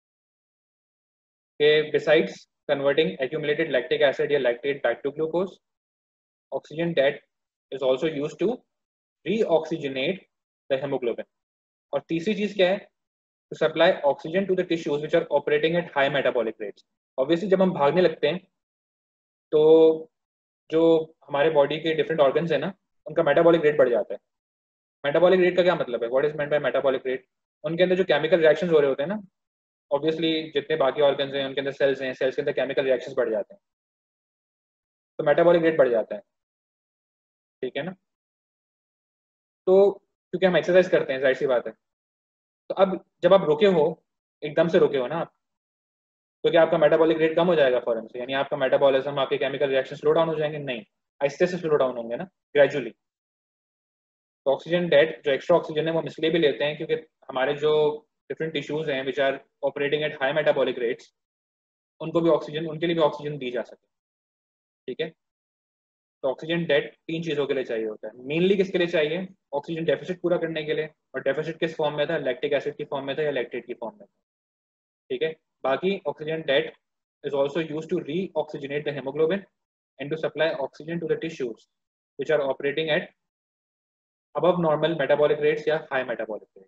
कि besides converting accumulated lactic acid या lactate back to glucose, oxygen debt is also use to reoxygenate the haemoglobin. और तीसरी चीज क्या है, to supply oxygen to the tissues which are operating at high metabolic rates. Obviously जब हम भागने लगते हैं तो जो हमारे बॉडी के डिफरेंट ऑर्गन्स है ना, उनका मेटाबॉलिक रेट बढ़ जाता है। मेटाबॉलिक रेट का क्या मतलब है, what is meant by metabolic rate? उनके अंदर जो केमिकल रिएक्शंस हो रहे होते हैं ना, ऑब्वियसली जितने बाकी ऑर्गन्स हैं उनके अंदर सेल्स हैं, सेल्स के अंदर केमिकल रिएक्शंस बढ़ जाते हैं, तो मेटाबॉलिक रेट बढ़ जाता है, ठीक है ना। तो क्योंकि हम एक्सरसाइज करते हैं, जाहिर सी बात है। तो अब जब आप रुके हो, एकदम से रुके हो ना आप, तो क्या आपका मेटाबॉलिक रेट कम हो जाएगा फौरन से, यानी आपका मेटाबॉलिज्म, आपके केमिकल रिएक्शन स्लो डाउन हो जाएंगे? नहीं, आहिस्ते से स्लो डाउन होंगे ना, ग्रेजुअली। तो ऑक्सीजन डेट, जो एक्स्ट्रा ऑक्सीजन है वो हम इसलिए भी लेते हैं क्योंकि हमारे जो डिफरेंट टिश्यूज हैं which are operating at high metabolic rates, उनको भी ऑक्सीजन, उनके लिए भी ऑक्सीजन दी जा सके, ठीक है। तो ऑक्सीजन डेट तीन चीज़ों के लिए चाहिए होता है, मेनली किसके लिए चाहिए, ऑक्सीजन डेफिसिट पूरा करने के लिए। और डेफिसिट किस फॉर्म में था, लैक्टिक एसिड की फॉर्म में था या लैक्टेट की फॉर्म में था, ठीक है। बाकी oxygen debt is also used to reoxygenate the hemoglobin and to supply oxygen to the tissues which are operating at above normal metabolic rates या high metabolic rates.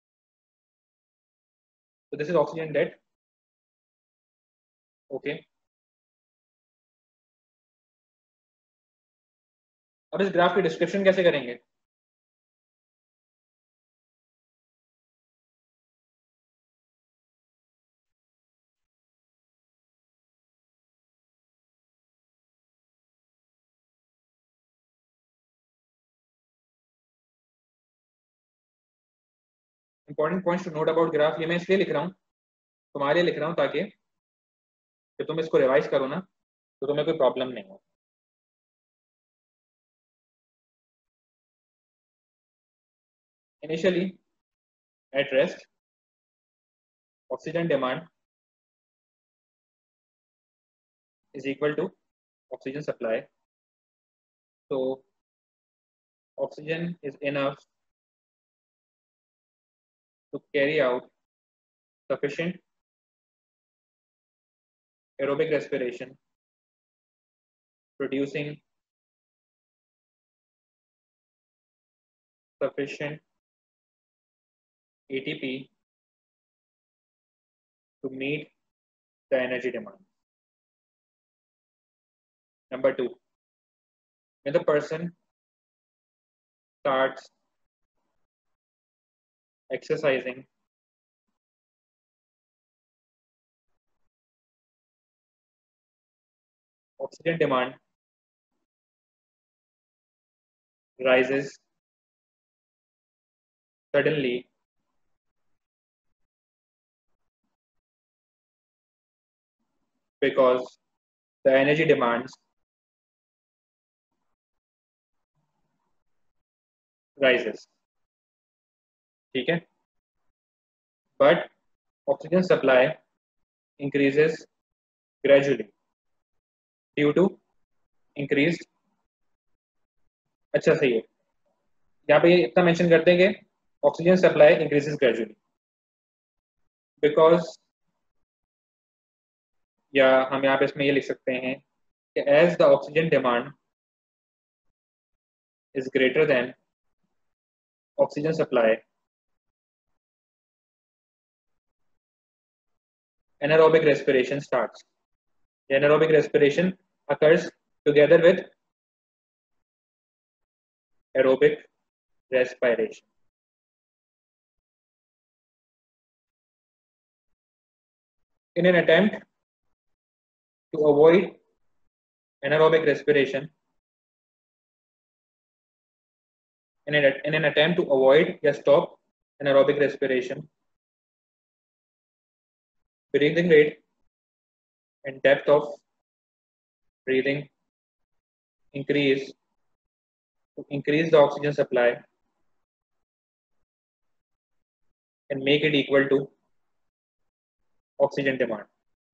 So this is oxygen debt. Okay. अब इस graph की description कैसे करेंगे? Important points to note about graph, ये मैं इसलिए लिख रहा हूँ, तुम्हारे लिए लिख रहा हूँ ताकि जब तुम इसको रिवाइज करो ना तो तुम्हें कोई प्रॉब्लम नहीं हो। Initially at rest, oxygen demand is equal to oxygen supply. So oxygen is enough to carry out sufficient aerobic respiration producing sufficient A T P to meet the energy demand. Number two, when the person starts exercising, oxygen demand rises suddenly because the energy demands rises. ठीक है? But oxygen supply increases gradually due to increased. अच्छा सही है, यहाँ पे इतना mention करते हैं कि oxygen supply increases gradually because, या हम यहाँ पे इसमें ये लिख सकते हैं कि as the oxygen demand is greater than oxygen supply, anaerobic respiration starts. The anaerobic respiration occurs together with aerobic respiration. In an attempt to avoid anaerobic respiration, in an, in an attempt to avoid or stop anaerobic respiration, breathing rate and depth of breathing increase to increase the oxygen supply and make it equal to oxygen demand.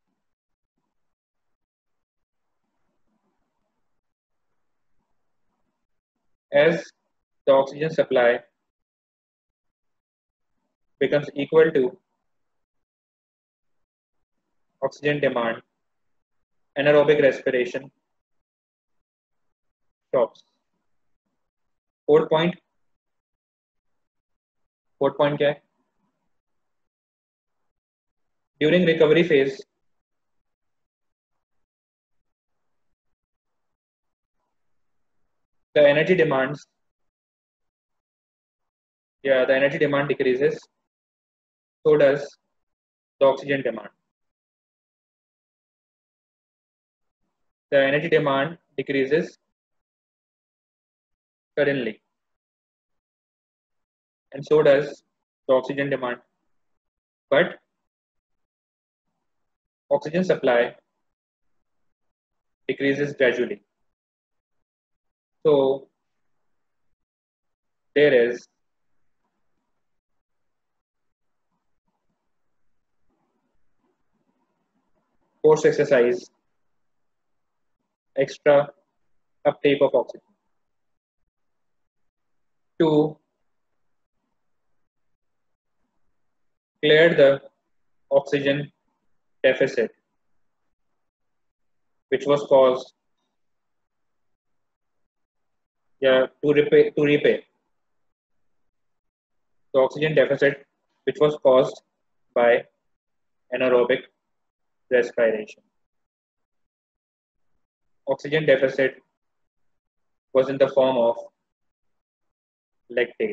As the oxygen supply becomes equal to oxygen demand, anaerobic respiration stops. Fourth point, fourth point क्या है? During recovery phase, the energy demands, yeah, the energy demand decreases, so does the oxygen demand. The energy demand decreases suddenly, and so does the oxygen demand. But oxygen supply decreases gradually. So there is post exercise extra uptake of oxygen to clear the oxygen deficit which was caused, yeah, to repay to repay the oxygen deficit which was caused by anaerobic respiration. Oxygen deficit was in the form of lactate.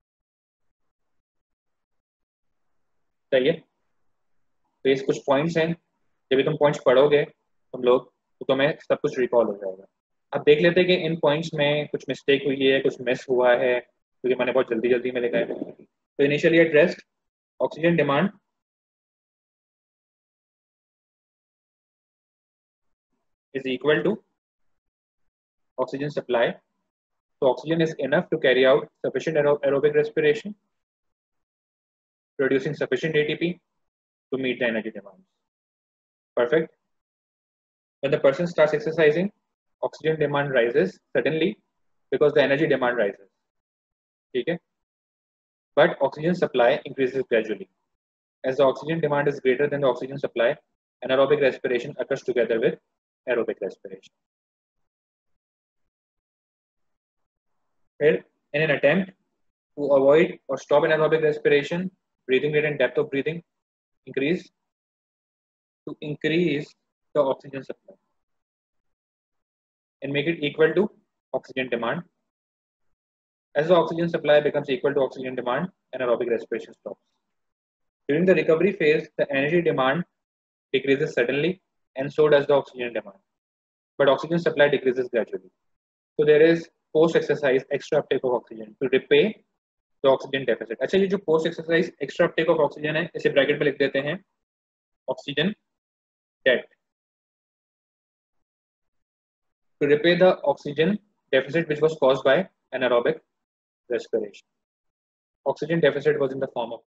सही है? तो ये कुछ points हैं, जब भी तुम points पढ़ोगे तुम लोग तो तुम्हें सब कुछ रिकॉल हो जाएगा. अब देख लेते हैं कि इन पॉइंट्स में कुछ मिस्टेक हुई है, कुछ मिस हुआ है, क्योंकि मैंने बहुत जल्दी जल्दी में लिखा है. तो initially at rest oxygen demand is equal to oxygen supply. So oxygen is enough to carry out sufficient aer aerobic respiration, producing sufficient A T P to meet the energy demands. Perfect. When the person starts exercising, oxygen demand rises suddenly because the energy demand rises. Okay? But oxygen supply increases gradually. As the oxygen demand is greater than the oxygen supply, anaerobic respiration occurs together with aerobic respiration. Here, in an attempt to avoid or stop anaerobic respiration, breathing rate and depth of breathing increase to increase the oxygen supply and make it equal to oxygen demand. As the oxygen supply becomes equal to oxygen demand, anaerobic respiration stops. During the recovery phase, the energy demand decreases suddenly, and so does the oxygen demand. But oxygen supply decreases gradually. So there is post-exercise extra uptake of oxygen to repay the oxygen deficit. अच्छा, ये जो post-exercise extra uptake of oxygen है, इसे bracket में लिख देते हैं oxygen debt. To repay the oxygen deficit which was caused by anaerobic respiration. Oxygen deficit was in the form of